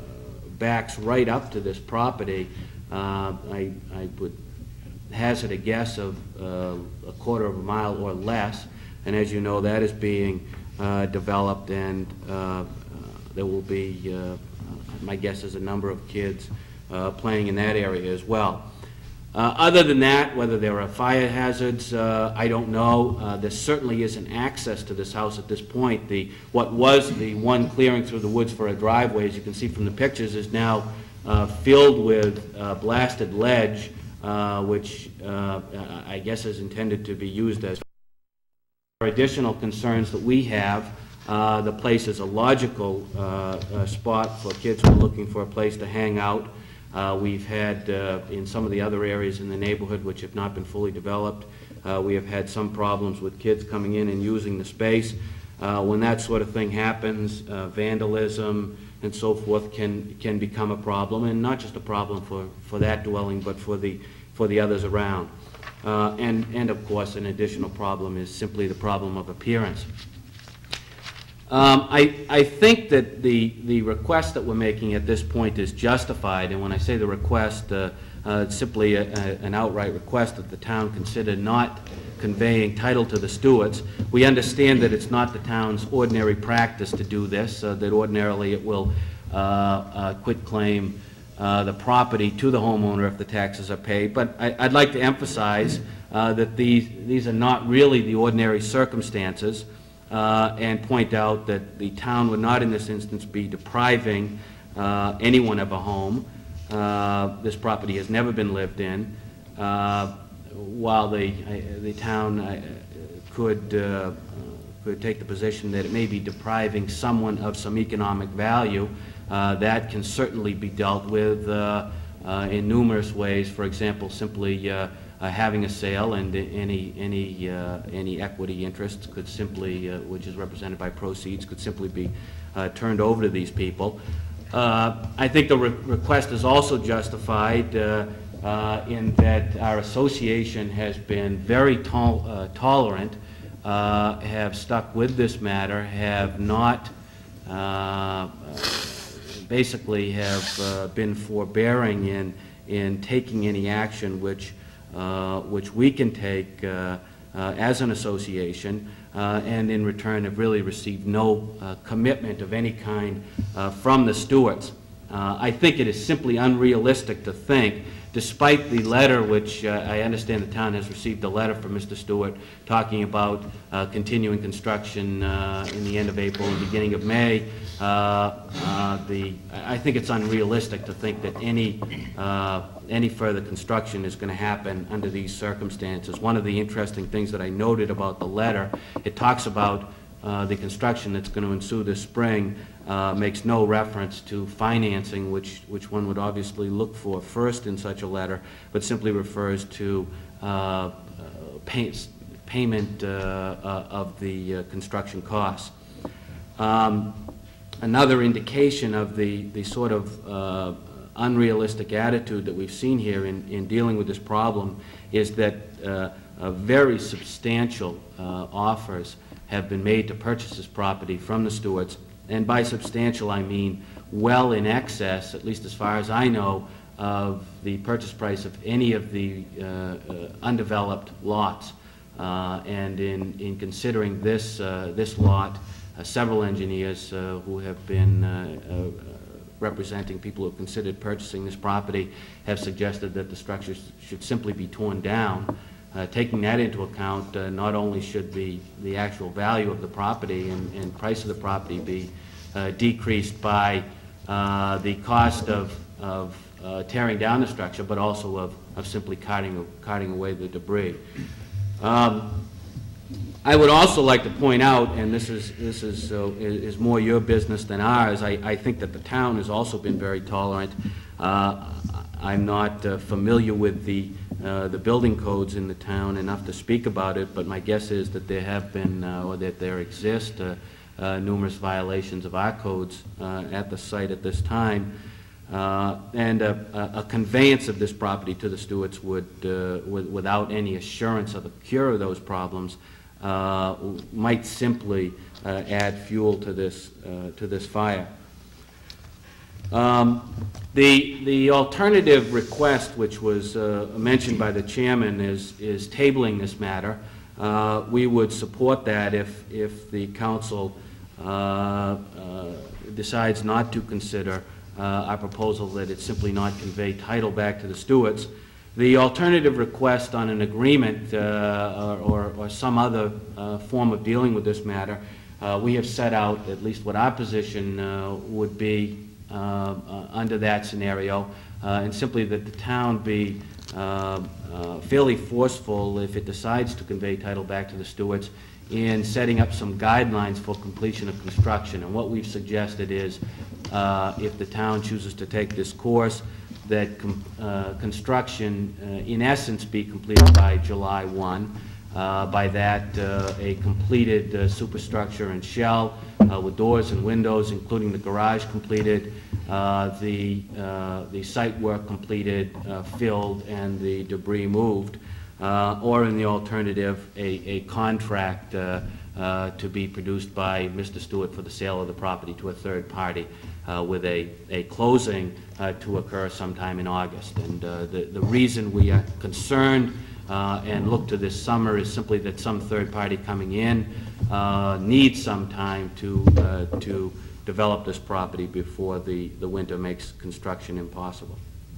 backs right up to this property. Uh, I, I would hazard a guess of uh, a quarter of a mile or less, and as you know, that is being uh, developed, and uh, uh, there will be uh, my guess is a number of kids uh, playing in that area as well. Uh, other than that, whether there are fire hazards, uh, I don't know. Uh, there certainly isn't access to this house at this point. The, what was the one clearing through the woods for a driveway, as you can see from the pictures, is now uh, filled with uh, blasted ledge, uh, which uh, I guess is intended to be used as additional concerns that we have. Uh, the place is a logical uh, uh, spot for kids who are looking for a place to hang out. Uh, we've had, uh, in some of the other areas in the neighborhood which have not been fully developed, uh, we have had some problems with kids coming in and using the space. Uh, when that sort of thing happens, uh, vandalism and so forth can, can become a problem, and not just a problem for, for that dwelling, but for the, for the others around. Uh, and, and of course, an additional problem is simply the problem of appearance. Um, I, I think that the, the request that we're making at this point is justified, and when I say the request, uh, uh, it's simply a, a, an outright request that the town consider not conveying title to the Stewarts. We understand that it's not the town's ordinary practice to do this, uh, that ordinarily it will uh, uh, quit claim uh, the property to the homeowner if the taxes are paid, but I, I'd like to emphasize uh, that these, these are not really the ordinary circumstances. Uh, and point out that the town would not in this instance be depriving uh, anyone of a home. Uh, this property has never been lived in. Uh, while the, uh, the town uh, could, uh, could take the position that it may be depriving someone of some economic value, uh, that can certainly be dealt with uh, uh, in numerous ways. For example, simply uh, Uh, having a sale, and any any uh, any equity interests could simply, uh, which is represented by proceeds, could simply be uh, turned over to these people. Uh, I think the re request is also justified uh, uh, in that our association has been very tol uh, tolerant, uh, have stuck with this matter, have not uh, basically have uh, been forbearing in in taking any action which. Uh, which we can take uh, uh, as an association, uh, and in return have really received no uh, commitment of any kind uh, from the Stewarts. Uh, I think it is simply unrealistic to think, despite the letter which uh, I understand the town has received a letter from Mister Stewart talking about uh, continuing construction uh, in the end of April and beginning of May, uh, uh, the, I think it's unrealistic to think that any uh, any further construction is going to happen under these circumstances. One of the interesting things that I noted about the letter, it talks about uh, the construction that's going to ensue this spring, uh, makes no reference to financing, which, which one would obviously look for first in such a letter, but simply refers to uh, uh, pay, payment uh, uh, of the uh, construction costs. Um, another indication of the, the sort of uh, unrealistic attitude that we've seen here in, in dealing with this problem is that uh, a very substantial uh, offers have been made to purchase this property from the Stewarts, and by substantial I mean well in excess, at least as far as I know, of the purchase price of any of the uh, uh, undeveloped lots. Uh, and in, in considering this, uh, this lot, uh, several engineers uh, who have been uh, uh, representing people who have considered purchasing this property have suggested that the structures should simply be torn down. Uh, taking that into account, uh, not only should the, the actual value of the property and, and price of the property be uh, decreased by uh, the cost of, of uh, tearing down the structure, but also of, of simply carting, carting away the debris. Um, I would also like to point out, and this is, this is, uh, is more your business than ours, I, I think that the town has also been very tolerant. Uh, I'm not uh, familiar with the, uh, the building codes in the town enough to speak about it, but my guess is that there have been, uh, or that there exist, uh, uh, numerous violations of our codes uh, at the site at this time. Uh, and a, a conveyance of this property to the Stewarts would, uh, with, without any assurance of the cure of those problems, Uh, might simply uh, add fuel to this uh, to this fire. Um, the the alternative request, which was uh, mentioned by the chairman, is is tabling this matter. Uh, we would support that if if the council uh, uh, decides not to consider uh, our proposal that it simply not convey title back to the Stewarts. The alternative request on an agreement uh, or, or some other uh, form of dealing with this matter, uh, we have set out at least what our position uh, would be uh, uh, under that scenario, uh, and simply that the town be uh, uh, fairly forceful if it decides to convey title back to the Stewarts in setting up some guidelines for completion of construction. And what we've suggested is uh, if the town chooses to take this course, that com uh, construction, uh, in essence, be completed by July first. Uh, by that, uh, a completed uh, superstructure and shell uh, with doors and windows, including the garage completed, uh, the, uh, the site work completed, uh, filled, and the debris moved. Uh, or in the alternative, a, a contract uh, uh, to be produced by Mister Stewart for the sale of the property to a third party, Uh, with a, a closing uh, to occur sometime in August. And uh, the, the reason we are concerned uh, and look to this summer is simply that some third party coming in uh, needs some time to, uh, to develop this property before the, the winter makes construction impossible.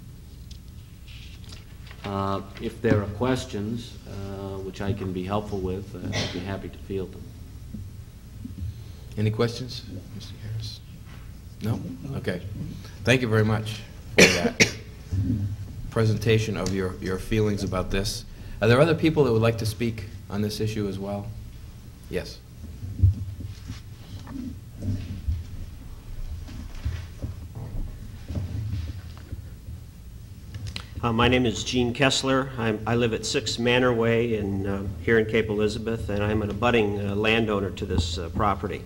Uh, if there are questions, uh, which I can be helpful with, uh, I'd be happy to field them. Any questions, Mister Harris? No? Okay. Thank you very much for that presentation of your, your feelings about this. Are there other people that would like to speak on this issue as well? Yes. Uh, my name is Gene Kessler. I'm, I live at six Manor Way in, uh, here in Cape Elizabeth, and I'm an abutting uh, landowner to this uh, property.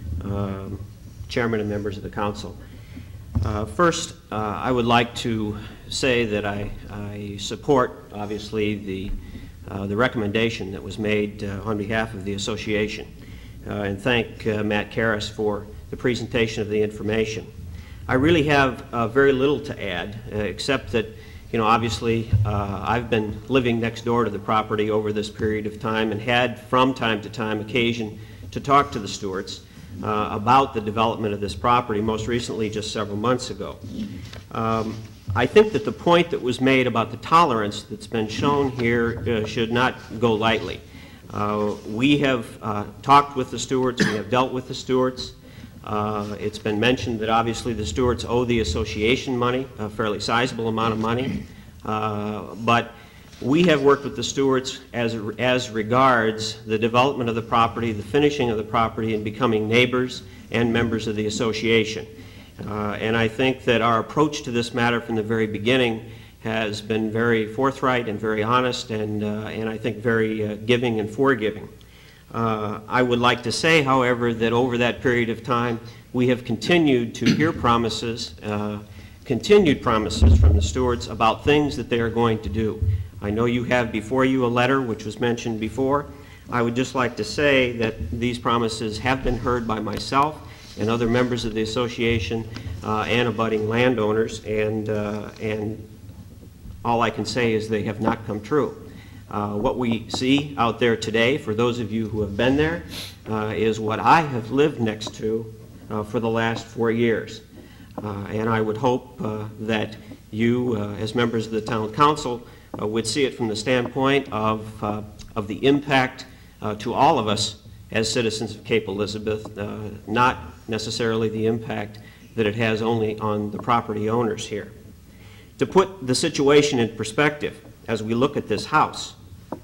Um, Chairman and members of the council. Uh, first, uh, I would like to say that I, I support, obviously, the, uh, the recommendation that was made uh, on behalf of the association, uh, and thank uh, Matt Karras for the presentation of the information. I really have uh, very little to add, uh, except that, you know, obviously, uh, I've been living next door to the property over this period of time and had, from time to time, occasion to talk to the Stewarts Uh, about the development of this property, most recently just several months ago. Um, I think that the point that was made about the tolerance that's been shown here uh, should not go lightly. Uh, we have uh, talked with the Stewarts, we have dealt with the Stewarts. Uh, it's been mentioned that obviously the Stewarts owe the association money, a fairly sizable amount of money, uh, but we have worked with the Stewarts as, as regards the development of the property, the finishing of the property, and becoming neighbors and members of the association. Uh, and I think that our approach to this matter from the very beginning has been very forthright and very honest, and, uh, and I think very uh, giving and forgiving. Uh, I would like to say, however, that over that period of time, we have continued to hear promises, uh, continued promises from the Stewarts about things that they are going to do. I know you have before you a letter which was mentioned before. I would just like to say that these promises have been heard by myself and other members of the association uh, and abutting landowners, and, uh, and all I can say is they have not come true. Uh, what we see out there today, for those of you who have been there, uh, is what I have lived next to uh, for the last four years. Uh, and I would hope uh, that you, uh, as members of the town council, Uh, would see it from the standpoint of, uh, of the impact uh, to all of us as citizens of Cape Elizabeth, uh, not necessarily the impact that it has only on the property owners here. To put the situation in perspective, as we look at this house,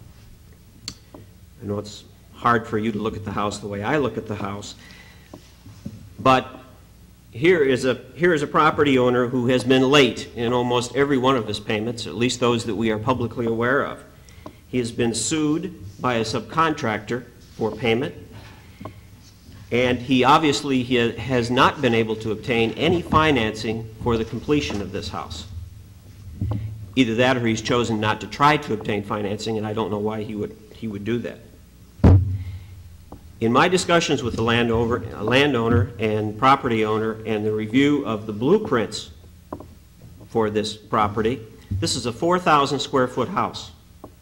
I know it's hard for you to look at the house the way I look at the house, but Here is, a, here is a property owner who has been late in almost every one of his payments, at least those that we are publicly aware of. He has been sued by a subcontractor for payment, and he obviously he has not been able to obtain any financing for the completion of this house. Either that or he's chosen not to try to obtain financing, and I don't know why he would, he would do that. In my discussions with the landowner, landowner and property owner and the review of the blueprints for this property, this is a four thousand square foot house.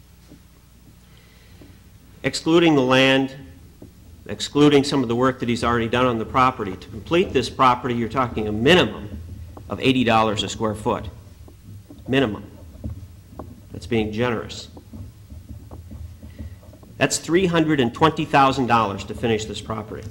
Excluding the land, excluding some of the work that he's already done on the property, to complete this property, you're talking a minimum of eighty dollars a square foot, minimum. That's being generous. That's three hundred twenty thousand dollars to finish this property.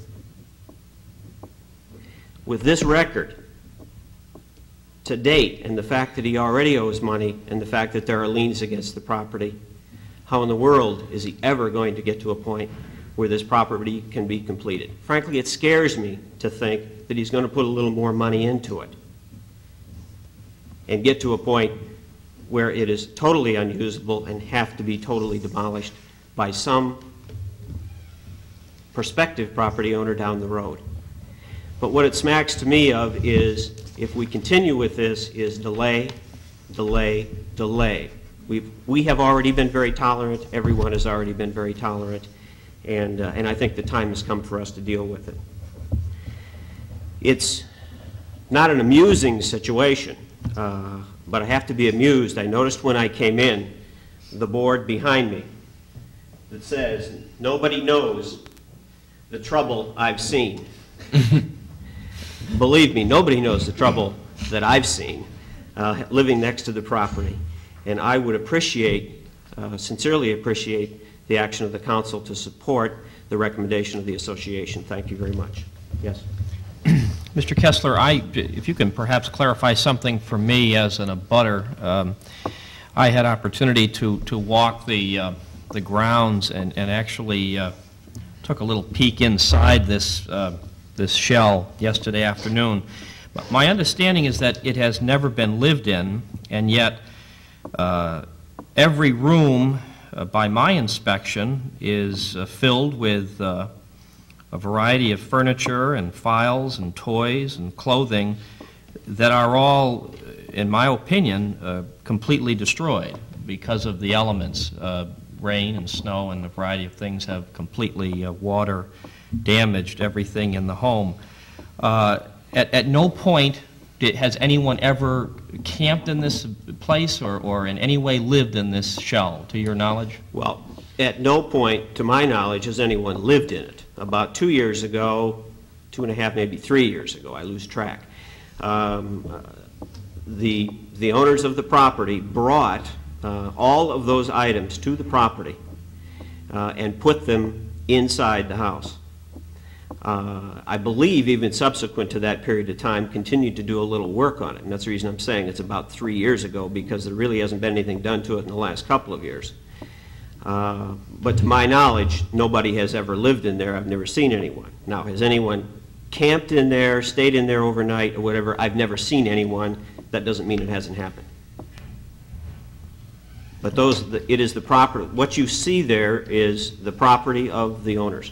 With this record to date, and the fact that he already owes money, and the fact that there are liens against the property, how in the world is he ever going to get to a point where this property can be completed? Frankly, it scares me to think that he's going to put a little more money into it and get to a point where it is totally unusable and have to be totally demolished by some prospective property owner down the road. But what it smacks to me of is, if we continue with this, is delay, delay, delay. We've, we have already been very tolerant. Everyone has already been very tolerant. And, uh, and I think the time has come for us to deal with it. It's not an amusing situation, uh, but I have to be amused. I noticed when I came in, the board behind me that says, nobody knows the trouble I've seen. Believe me, nobody knows the trouble that I've seen uh, living next to the property. And I would appreciate, uh, sincerely appreciate, the action of the council to support the recommendation of the association. Thank you very much. Yes? Mister Kessler, I, if you can perhaps clarify something for me as an abutter. Um, I had opportunity to, to walk the, uh, the grounds and, and actually uh, took a little peek inside this, uh, this shell yesterday afternoon. But my understanding is that it has never been lived in, and yet uh, every room, uh, by my inspection, is uh, filled with uh, a variety of furniture and files and toys and clothing that are all, in my opinion, uh, completely destroyed because of the elements. Uh, rain and snow and a variety of things have completely uh, water damaged everything in the home. Uh, at, at no point did, has anyone ever camped in this place or, or in any way lived in this shell, to your knowledge? Well, at no point, to my knowledge, has anyone lived in it. About two years ago, two and a half, maybe three years ago, I lose track, um, uh, the, the owners of the property brought uh, all of those items to the property uh, and put them inside the house. Uh, I believe even subsequent to that period of time continued to do a little work on it, and that's the reason I'm saying it's about three years ago, because there really hasn't been anything done to it in the last couple of years. Uh, but to my knowledge, nobody has ever lived in there. I've never seen anyone. Now, has anyone camped in there, stayed in there overnight, or whatever? I've never seen anyone. That doesn't mean it hasn't happened. But those, it is the property. What you see there is the property of the owners.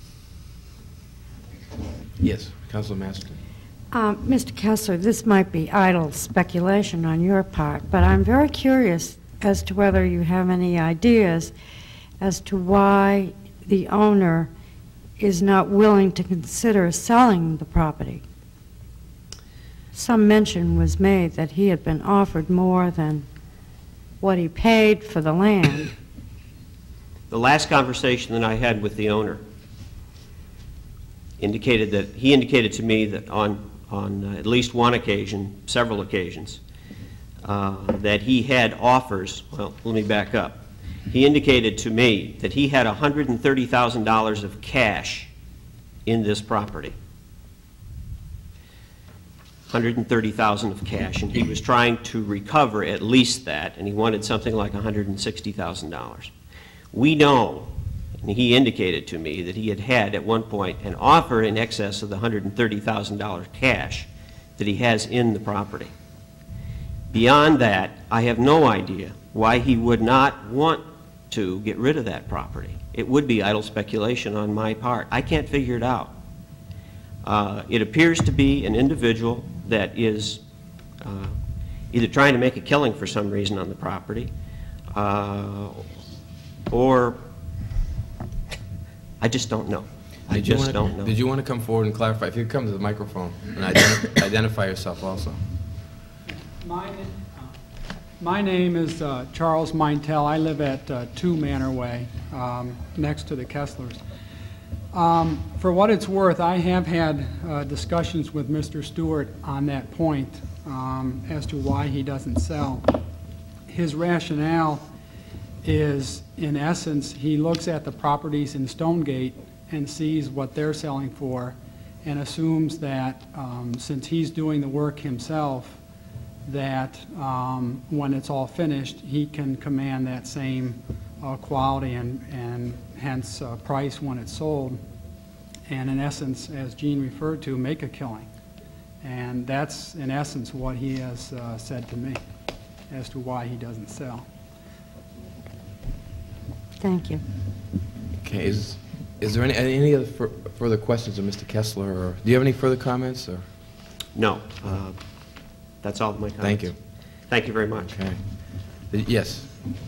Yes, Councilor Masterton. Uh, Mister Kessler, this might be idle speculation on your part, but I'm very curious as to whether you have any ideas as to why the owner is not willing to consider selling the property. Some mention was made that he had been offered more than what he paid for the land. The last conversation that I had with the owner indicated that, he indicated to me that on, on uh, at least one occasion, several occasions, uh, that he had offers. Well, let me back up. He indicated to me that he had one hundred thirty thousand dollars of cash in this property. one hundred thirty thousand dollars of cash, and he was trying to recover at least that, and he wanted something like one hundred sixty thousand dollars. We know, and he indicated to me, that he had had at one point an offer in excess of the one hundred thirty thousand dollars cash that he has in the property. Beyond that, I have no idea why he would not want to get rid of that property. It would be idle speculation on my part. I can't figure it out. Uh, it appears to be an individual that is uh, either trying to make a killing for some reason on the property, uh, or I just don't know. I Did you just wanna- don't know. Did you want to come forward and clarify? If you could come to the microphone and identi- identify yourself also. My, uh, my name is uh, Charles Meintel. I live at uh, two Manor Way, um, next to the Kesslers. Um, For what it's worth, I have had uh, discussions with Mister Stewart on that point um, as to why he doesn't sell. His rationale is, in essence, he looks at the properties in Stonegate and sees what they're selling for and assumes that um, since he's doing the work himself, that um, when it's all finished, he can command that same uh, quality and, and hence uh, price when it's sold, and in essence, as Gene referred to, make a killing. And that's in essence what he has uh, said to me as to why he doesn't sell. Thank you. Okay, is, is there any, any other fur- further questions of Mister Kessler, or do you have any further comments, or? No. Uh, That's all of my comments. Thank you. Thank you very much. Okay. Uh, Yes.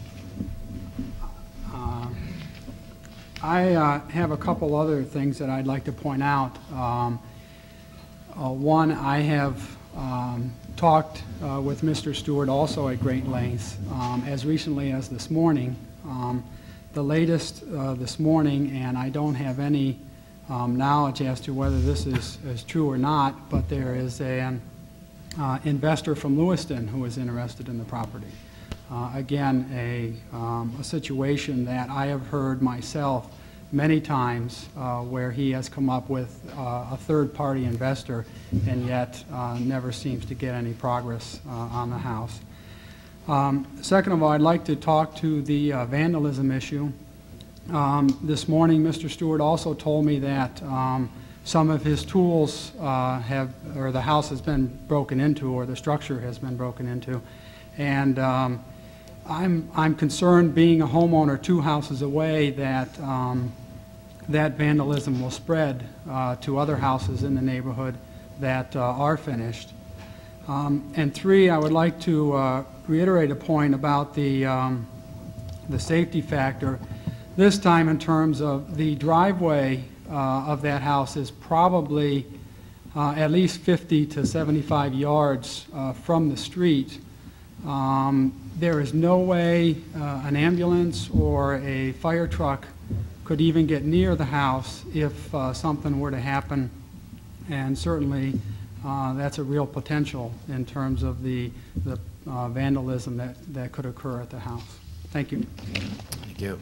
Uh, I uh, have a couple other things that I'd like to point out. Um, uh, One, I have um, talked uh, with Mister Stewart also at great lengths, um, as recently as this morning. Um, The latest uh, this morning, and I don't have any um, knowledge as to whether this is, is true or not, but there is an uh, investor from Lewiston who is interested in the property. Uh, again, a, um, a situation that I have heard myself many times uh, where he has come up with uh, a third-party investor and yet uh, never seems to get any progress uh, on the house. Um, second of all, I'd like to talk to the uh, vandalism issue. Um, this morning, Mister Stewart also told me that um, some of his tools uh, have, or the house has been broken into, or the structure has been broken into. And um, I'm, I'm concerned, being a homeowner two houses away, that um, that vandalism will spread uh, to other houses in the neighborhood that uh, are finished. Um, and three, I would like to uh, reiterate a point about the, um, the safety factor. This time in terms of the driveway uh, of that house is probably uh, at least fifty to seventy-five yards uh, from the street. Um, there is no way uh, an ambulance or a fire truck could even get near the house if uh, something were to happen, and certainly Uh, that's a real potential in terms of the, the uh, vandalism that, that could occur at the house. Thank you. Thank you.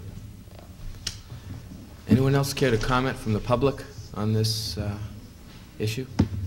Anyone else care to comment from the public on this uh, issue?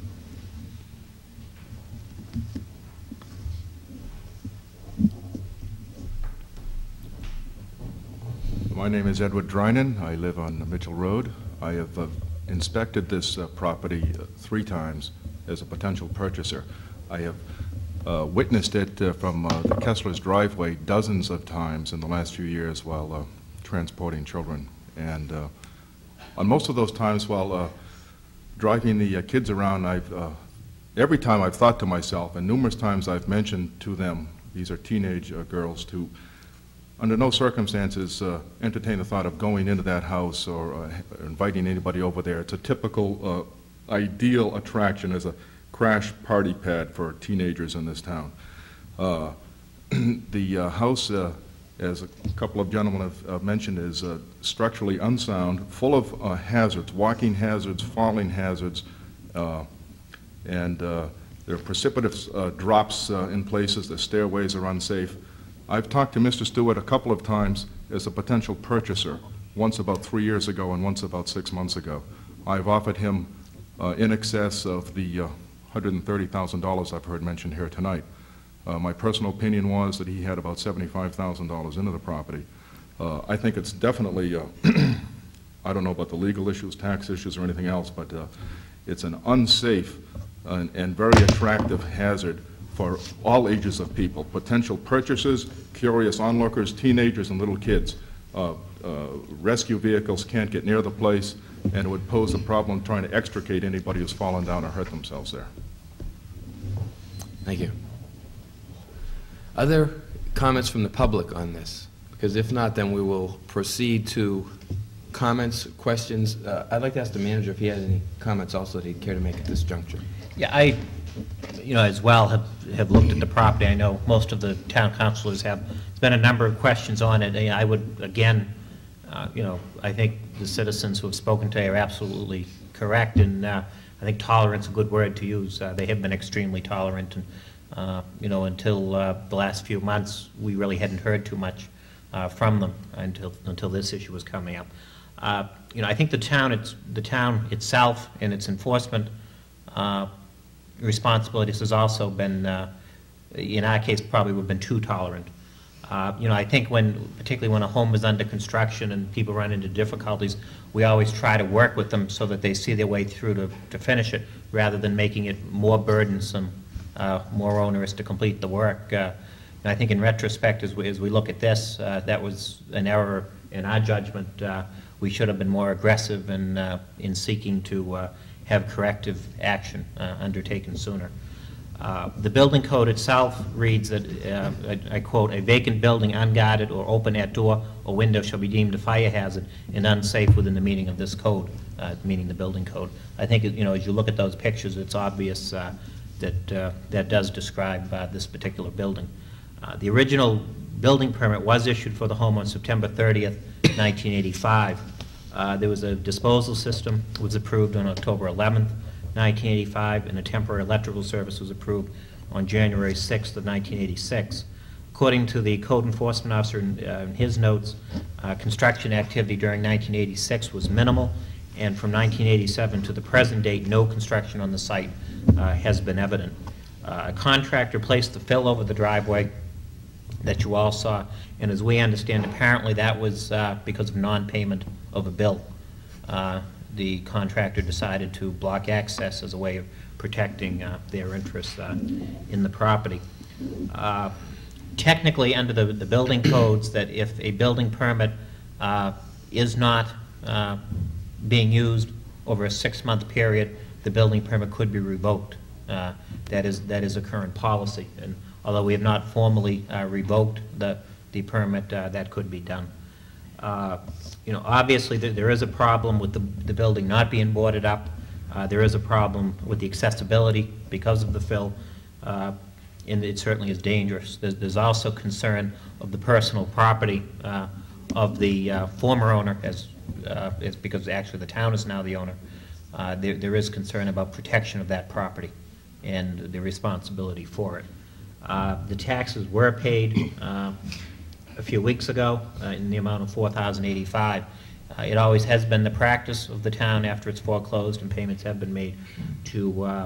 My name is Edward Drynan. I live on Mitchell Road. I have uh, inspected this uh, property uh, three times as a potential purchaser. I have uh, witnessed it uh, from uh, the Kessler's driveway dozens of times in the last few years while uh, transporting children. And uh, on most of those times while uh, driving the uh, kids around, I've, uh, every time I've thought to myself, and numerous times I've mentioned to them, these are teenage uh, girls, to under no circumstances uh, entertain the thought of going into that house or uh, inviting anybody over there. It's a typical uh, ideal attraction as a crash party pad for teenagers in this town. Uh, the uh, house, uh, as a couple of gentlemen have uh, mentioned, is uh, structurally unsound, full of uh, hazards, walking hazards, falling hazards, uh, and uh, there are precipitous uh, drops uh, in places. The stairways are unsafe. I've talked to Mister Stewart a couple of times as a potential purchaser, once about three years ago and once about six months ago. I've offered him Uh, in excess of the uh, one hundred thirty thousand dollars I've heard mentioned here tonight. Uh, my personal opinion was that he had about seventy-five thousand dollars into the property. Uh, I think it's definitely, uh, I don't know about the legal issues, tax issues, or anything else, but uh, it's an unsafe and, and very attractive hazard for all ages of people, potential purchasers, curious onlookers, teenagers, and little kids. Uh, uh, rescue vehicles can't get near the place, and it would pose a problem trying to extricate anybody who's fallen down or hurt themselves there. Thank you. Other comments from the public on this? Because if not, then we will proceed to comments, questions. Uh, I'd like to ask the manager if he had any comments also that he'd care to make at this juncture. Yeah, I, you know, as well have, have looked at the property. I know most of the town councilors have. There's been a number of questions on it. I would, again, uh, you know, I think the citizens who have spoken today are absolutely correct, and uh, I think tolerance is a good word to use. Uh, They have been extremely tolerant, and, uh, you know, until uh, the last few months, we really hadn't heard too much uh, from them until, until this issue was coming up. Uh, You know, I think the town, it's, the town itself and its enforcement uh, responsibilities has also been, uh, in our case, probably we've been too tolerant. Uh, You know, I think when, particularly when a home is under construction and people run into difficulties, we always try to work with them so that they see their way through to, to finish it, rather than making it more burdensome, uh, more onerous to complete the work. Uh, And I think in retrospect, as we, as we look at this, uh, that was an error in our judgment. Uh, We should have been more aggressive in, uh, in seeking to uh, have corrective action uh, undertaken sooner. Uh, The building code itself reads that, uh, I I quote, "A vacant building unguarded or open at door or window shall be deemed a fire hazard and unsafe within the meaning of this code," uh, meaning the building code. I think, you know, as you look at those pictures, it's obvious uh, that uh, that does describe uh, this particular building. Uh, The original building permit was issued for the home on September thirtieth, nineteen eighty-five. Uh, There was a disposal system was approved on October eleventh, nineteen eighty-five, and a temporary electrical service was approved on January sixth of nineteen eighty-six. According to the code enforcement officer in, uh, in his notes, uh, construction activity during nineteen eighty-six was minimal, and from nineteen eighty-seven to the present date, no construction on the site uh, has been evident. Uh, A contractor placed the fill over the driveway that you all saw, and as we understand, apparently that was uh, because of non-payment of a bill. Uh, The contractor decided to block access as a way of protecting uh, their interests uh, in the property. Uh, Technically, under the, the building codes, that if a building permit uh, is not uh, being used over a six-month period, the building permit could be revoked. Uh, That is, that is a current policy, and although we have not formally uh, revoked the, the permit, uh, that could be done. Uh, You know, obviously, there, there is a problem with the, the building not being boarded up. Uh, There is a problem with the accessibility because of the fill, uh, and it certainly is dangerous. There's, there's also concern of the personal property uh, of the uh, former owner, as, uh, it's because actually the town is now the owner. Uh, There, there is concern about protection of that property and the responsibility for it. Uh, The taxes were paid uh, a few weeks ago uh, in the amount of four thousand eighty-five dollars. Uh, It always has been the practice of the town, after it's foreclosed and payments have been made, to, uh,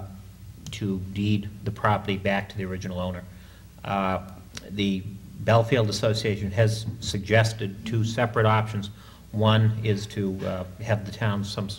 to deed the property back to the original owner. Uh, The Belfield Association has suggested two separate options. One is to uh, have the town some,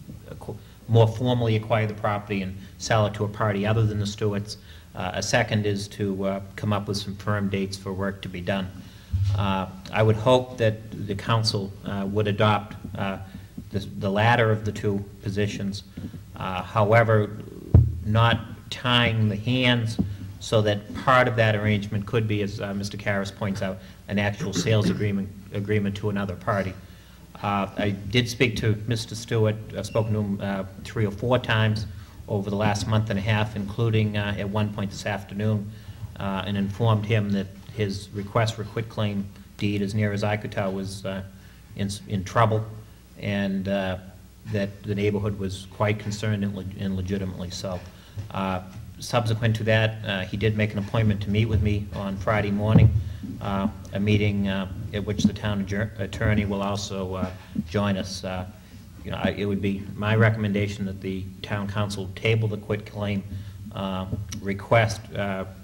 more formally acquire the property and sell it to a party other than the Stewarts. Uh, A second is to uh, come up with some firm dates for work to be done. Uh, I would hope that the council uh, would adopt uh, the the latter of the two positions, uh, however, not tying the hands so that part of that arrangement could be, as uh, Mister Karas points out, an actual sales agreement agreement to another party. Uh, I did speak to Mister Stewart. I've spoken to him uh, three or four times over the last month and a half, including uh, at one point this afternoon, uh, and informed him that his request for quitclaim deed, as near as I could tell, was uh, in, in trouble, and uh, that the neighborhood was quite concerned, and, leg and legitimately so. Uh, subsequent to that, uh, he did make an appointment to meet with me on Friday morning, uh, a meeting uh, at which the town attorney will also uh, join us. Uh, you know, I, it would be my recommendation that the town council table the quitclaim uh, request uh,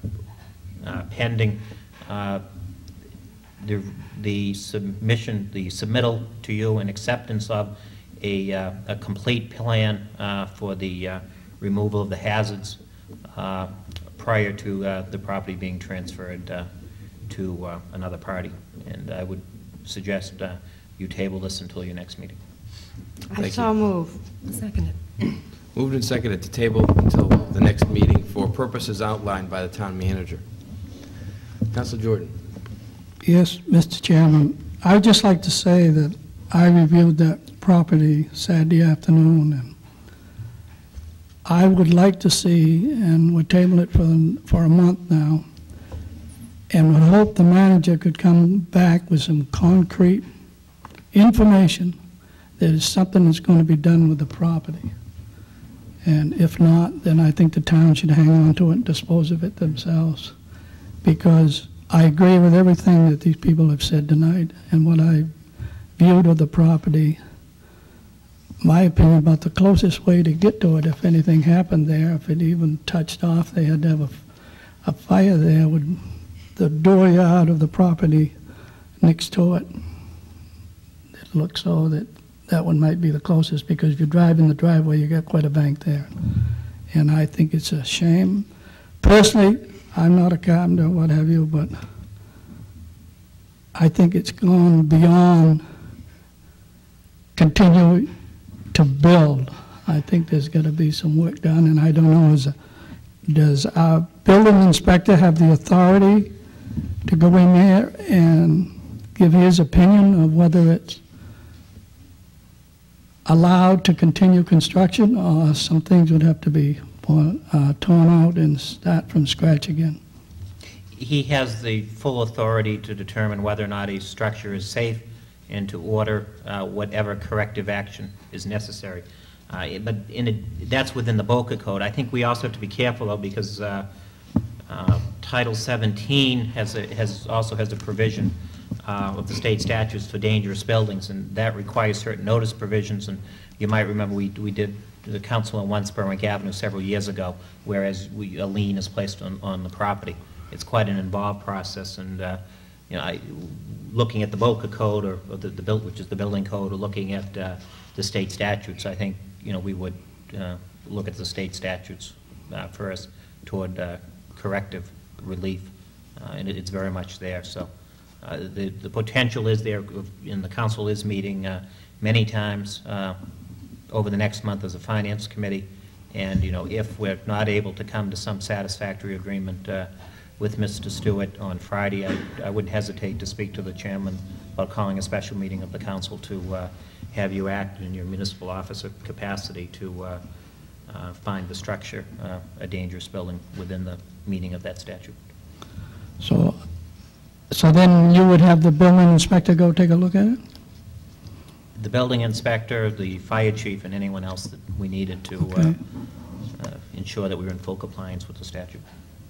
uh, pending Uh, the, the submission, the submittal to you and acceptance of a, uh, a complete plan uh, for the uh, removal of the hazards uh, prior to uh, the property being transferred uh, to uh, another party. And I would suggest uh, you table this until your next meeting. I Thank so you. move. Seconded. Moved and seconded to table until the next meeting for purposes outlined by the town manager. Councilor Jordan. Yes, Mister Chairman, I'd just like to say that I reviewed that property Saturday afternoon, and I would like to see, and we're tabling it for, for a month now, and would hope the manager could come back with some concrete information that is something that's going to be done with the property. And if not, then I think the town should hang on to it and dispose of it themselves. Because I agree with everything that these people have said tonight, and what I viewed of the property, my opinion about the closest way to get to it, if anything happened there, if it even touched off, they had to have a, a fire there, would the dooryard of the property next to it. It looks so that that one might be the closest, because if you drive in the driveway, you got quite a bank there. And I think it's a shame. Personally, I'm not a carpenter, what have you, but I think it's gone beyond continuing to build. I think there's got to be some work done, and I don't know, is, does our building inspector have the authority to go in there and give his opinion of whether it's allowed to continue construction, or some things would have to be uh, torn out and start from scratch again? He has the full authority to determine whether or not a structure is safe and to order uh, whatever corrective action is necessary. Uh, but in a, that's within the BOCA code. I think we also have to be careful, though, because uh, uh, Title seventeen has, a, has also has a provision uh, of the state statutes for dangerous buildings, and that requires certain notice provisions. And you might remember we, we did the council on One Spurwink Avenue several years ago, whereas we, a lien is placed on, on the property. It's quite an involved process, and uh, you know, I, looking at the BOCA code, or, or the, the build, which is the building code, or looking at uh, the state statutes, I think you know we would uh, look at the state statutes uh, first toward uh, corrective relief, uh, and it, it's very much there. So uh, the the potential is there, and the council is meeting uh, many times uh, over the next month as a finance committee, and you know if we're not able to come to some satisfactory agreement Uh, with Mister Stewart on Friday, I, I wouldn't hesitate to speak to the chairman about calling a special meeting of the council to uh, have you act in your municipal officer capacity to uh, uh, find the structure uh, a dangerous building within the meaning of that statute. So, so then you would have the building inspector go take a look at it? The building inspector, the fire chief, and anyone else that we needed to Okay. uh, uh, ensure that we were in full compliance with the statute.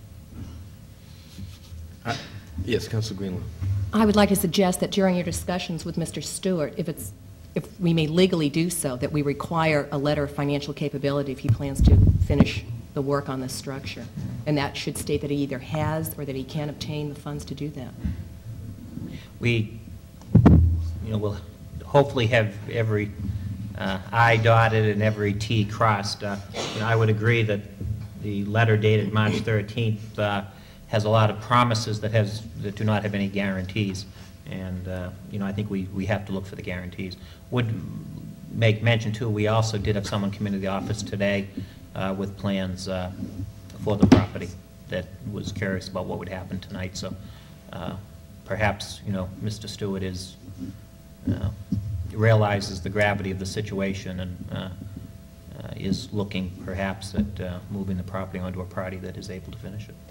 Uh, yes, Councilor Greenlaw. I would like to suggest that during your discussions with Mister Stewart, if it's, if we may legally do so, that we require a letter of financial capability if he plans to finish the work on this structure. And that should state that he either has or that he can obtain the funds to do that. We, you know, will hopefully have every uh, I dotted and every T crossed. Uh, you know, I would agree that the letter dated March thirteenth uh, has a lot of promises that has that do not have any guarantees, and uh, you know I think we we have to look for the guarantees. Would make mention too. We also did have someone come into the office today uh, with plans uh, for the property that was curious about what would happen tonight. So uh, perhaps you know Mister Stewart is uh, realizes the gravity of the situation and uh, uh, is looking perhaps at uh, moving the property onto a party that is able to finish it.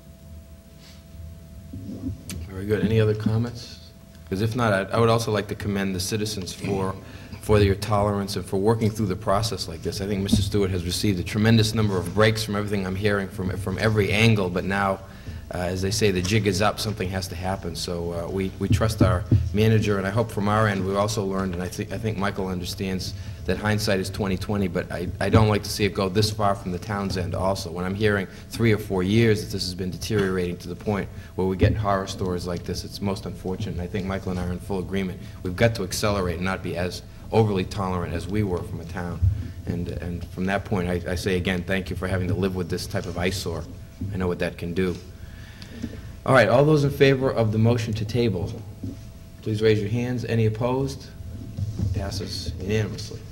Very good. Any other comments? Because if not, I'd, I would also like to commend the citizens for for your tolerance and for working through the process like this. I think Mister Stewart has received a tremendous number of breaks from everything I'm hearing from from every angle, but now, uh, as they say, the jig is up, something has to happen. So uh, we, we trust our manager, and I hope from our end we've also learned, and I think I think Michael understands that hindsight is twenty twenty, but I, I don't like to see it go this far from the town's end also. When I'm hearing three or four years that this has been deteriorating to the point where we get horror stories like this, it's most unfortunate. And I think Michael and I are in full agreement. We've got to accelerate and not be as overly tolerant as we were from a town. And, and from that point, I, I say again, thank you for having to live with this type of eyesore. I know what that can do. All right, all those in favor of the motion to table, please raise your hands. Any opposed? Passes unanimously.